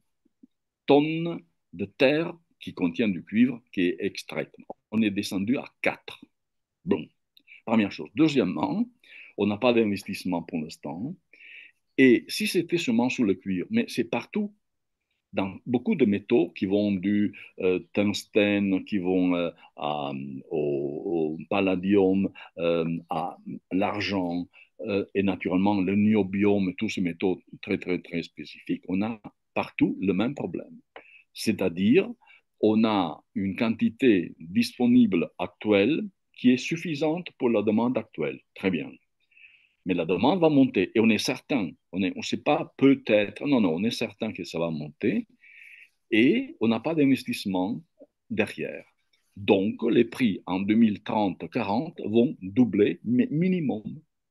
tonne de terre qui contient du cuivre qui est extraite. On est descendu à quatre. Bon, première chose. Deuxièmement, on n'a pas d'investissement pour l'instant. Et si c'était seulement sur le cuivre, mais c'est partout, dans beaucoup de métaux qui vont du euh, tungstène, qui vont euh, à, au, au, palladium, euh, à l'argent, euh, et naturellement le niobium, tous ces métaux très, très, très spécifiques, on a partout le même problème. C'est-à-dire, on a une quantité disponible actuelle qui est suffisante pour la demande actuelle. Très bien. Mais la demande va monter et on est certain, on ne on sait pas peut-être, non, non, on est certain que ça va monter et on n'a pas d'investissement derrière. Donc, les prix en deux mille trente quarante vont doubler, mais minimum.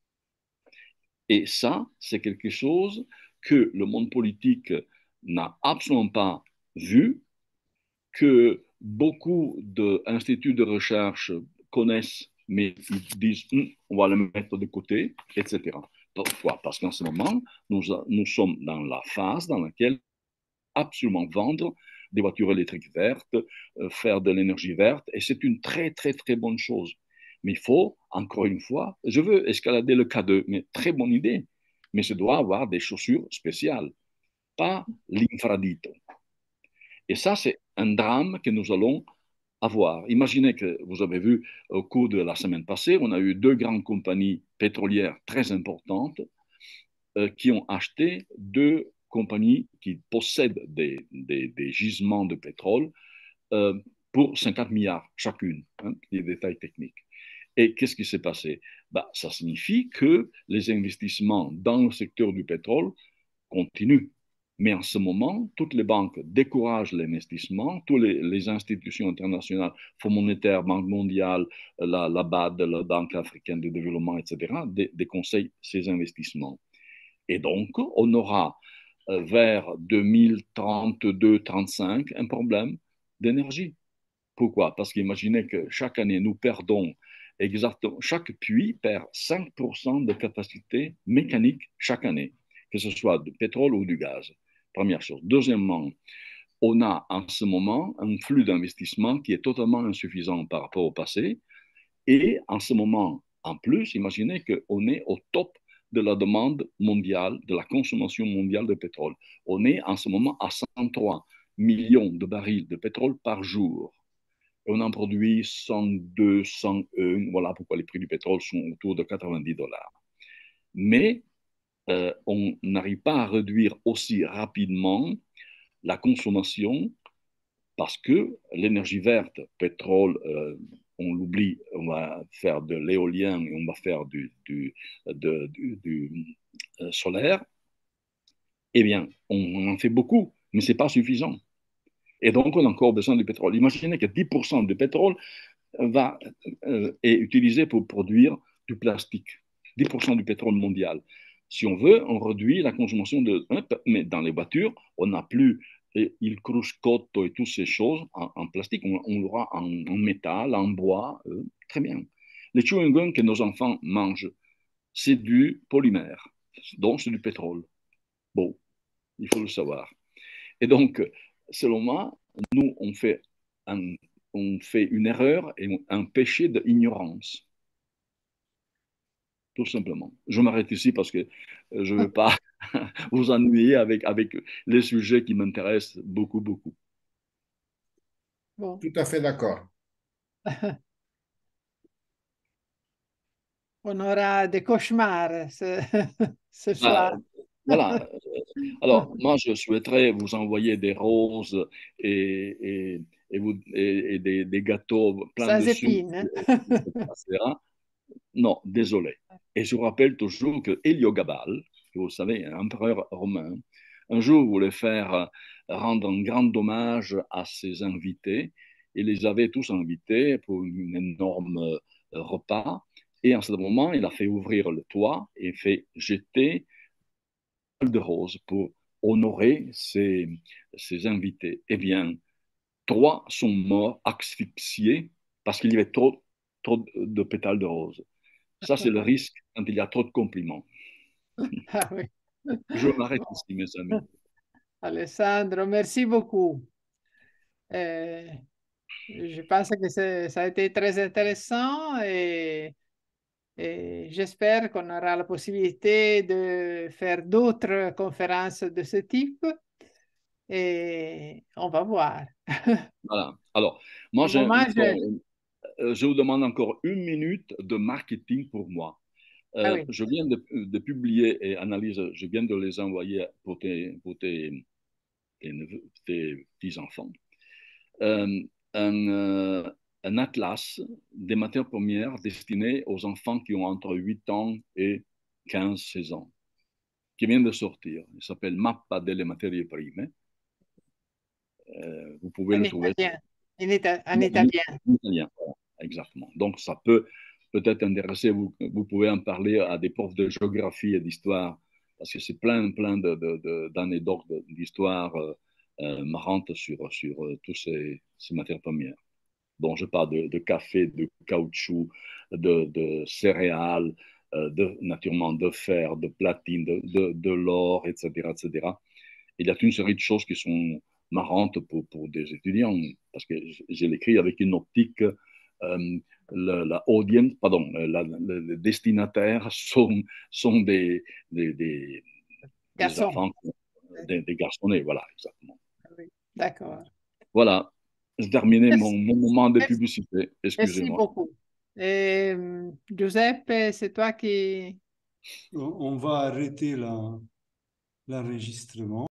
Et ça, c'est quelque chose que le monde politique n'a absolument pas vu, que beaucoup d'instituts de recherche connaissent, mais ils disent hm, on va le mettre de côté, et cetera. Pourquoi? Parce qu'en ce moment, nous, nous sommes dans la phase dans laquelle absolument vendre des voitures électriques vertes, euh, faire de l'énergie verte, et c'est une très, très, très bonne chose. Mais il faut, encore une fois, je veux escalader le K deux, mais très bonne idée, mais je dois avoir des chaussures spéciales, pas l'infradito. Et ça, c'est un drame que nous allons avoir. Imaginez que vous avez vu au cours de la semaine passée, on a eu deux grandes compagnies pétrolières très importantes euh, qui ont acheté deux compagnies qui possèdent des, des, des gisements de pétrole euh, pour cinquante milliards chacune, hein, des détails techniques. Et qu'est-ce qui s'est passé? Bah, ça signifie que les investissements dans le secteur du pétrole continuent. Mais en ce moment, toutes les banques découragent l'investissement, toutes les, les institutions internationales, Fonds monétaire, Banque mondiale, la, la B A D, la Banque africaine de développement, et cetera, dé, déconseillent ces investissements. Et donc, on aura euh, vers deux mille trente-deux trente-cinq un problème d'énergie. Pourquoi? Parce qu'imaginez que chaque année, nous perdons exactement, chaque puits perd cinq pour cent de capacité mécanique chaque année, que ce soit du pétrole ou du gaz. Première chose. Deuxièmement, on a en ce moment un flux d'investissement qui est totalement insuffisant par rapport au passé. Et en ce moment, en plus, imaginez qu'on est au top de la demande mondiale, de la consommation mondiale de pétrole. On est en ce moment à cent trois millions de barils de pétrole par jour. Et on en produit cent deux, cent un. Voilà pourquoi les prix du pétrole sont autour de quatre-vingt-dix dollars. Mais euh, on n'arrive pas à réduire aussi rapidement la consommation parce que l'énergie verte, pétrole, euh, on l'oublie, on va faire de l'éolien et on va faire du, du, de, du, du euh, solaire, eh bien, on, on en fait beaucoup, mais ce n'est pas suffisant. Et donc, on a encore besoin du pétrole. Imaginez que dix pour cent du pétrole va, euh, est utilisé pour produire du plastique. dix pour cent du pétrole mondial. Si on veut, on réduit la consommation de... Mais dans les voitures, on n'a plus il cruscotto et toutes ces choses en, en plastique. On, on l'aura en, en métal, en bois. Euh, très bien. Les chewing-gums que nos enfants mangent, c'est du polymère. Donc, c'est du pétrole. Bon, il faut le savoir. Et donc, selon moi, nous, on fait, un, on fait une erreur et un péché d'ignorance. Tout simplement. Je m'arrête ici parce que je ne veux pas vous ennuyer avec, avec les sujets qui m'intéressent beaucoup, beaucoup. Bon. Tout à fait d'accord. On aura des cauchemars ce, ce soir. Ah, voilà. Alors, moi, je souhaiterais vous envoyer des roses et, et, et, vous, et, et des, des gâteaux plein Ça de sucre, et cetera. Non, désolé. Et je vous rappelle toujours que Héliogabale, que vous savez, un empereur romain, un jour voulait faire rendre un grand hommage à ses invités. Il les avait tous invités pour un énorme repas. Et en ce moment, il a fait ouvrir le toit et fait jeter de roses pour honorer ses, ses invités. Eh bien, trois sont morts asphyxiés parce qu'il y avait trop, trop de pétales de roses. Ça, c'est le risque quand il y a trop de compliments. Ah oui. Je m'arrête ici, mes amis. Alessandro, merci beaucoup. Euh, je pense que ça a été très intéressant et, et j'espère qu'on aura la possibilité de faire d'autres conférences de ce type et on va voir. Voilà. Alors, moi, je... je vous demande encore une minute de marketing pour moi. Euh, ah oui. Je viens de, de, publier et analyse, je viens de les envoyer pour tes, pour tes, tes, tes petits-enfants. Euh, un, euh, un atlas des matières premières destinées aux enfants qui ont entre huit ans et quinze seize ans, qui vient de sortir. Il s'appelle Mappa delle materie prime. Euh, vous pouvez en le trouver. Italien. En, ita en italien. En italien, voilà, exactement. Donc, ça peut peut-être intéresser, vous, vous pouvez en parler à des profs de géographie et d'histoire, parce que c'est plein, plein d'anecdotes, d'histoires euh, euh, marrantes sur, sur euh, toutes ces, ces matières premières. Bon, je parle de, de café, de caoutchouc, de, de céréales, euh, de, naturellement de fer, de platine, de, de, de l'or, et cetera, et cetera. Il y a une série de choses qui sont marrantes pour, pour des étudiants, parce que je l'écris avec une optique, euh, la, la audience, pardon, la, le, le destinataire sont, sont des, des, des, des enfants, des, des garçonnets, voilà, exactement. Oui, d'accord. Voilà, j'ai terminé mon, mon moment de publicité, excusez-moi. Merci beaucoup. Et, Giuseppe, c'est toi qui... On va arrêter l'enregistrement.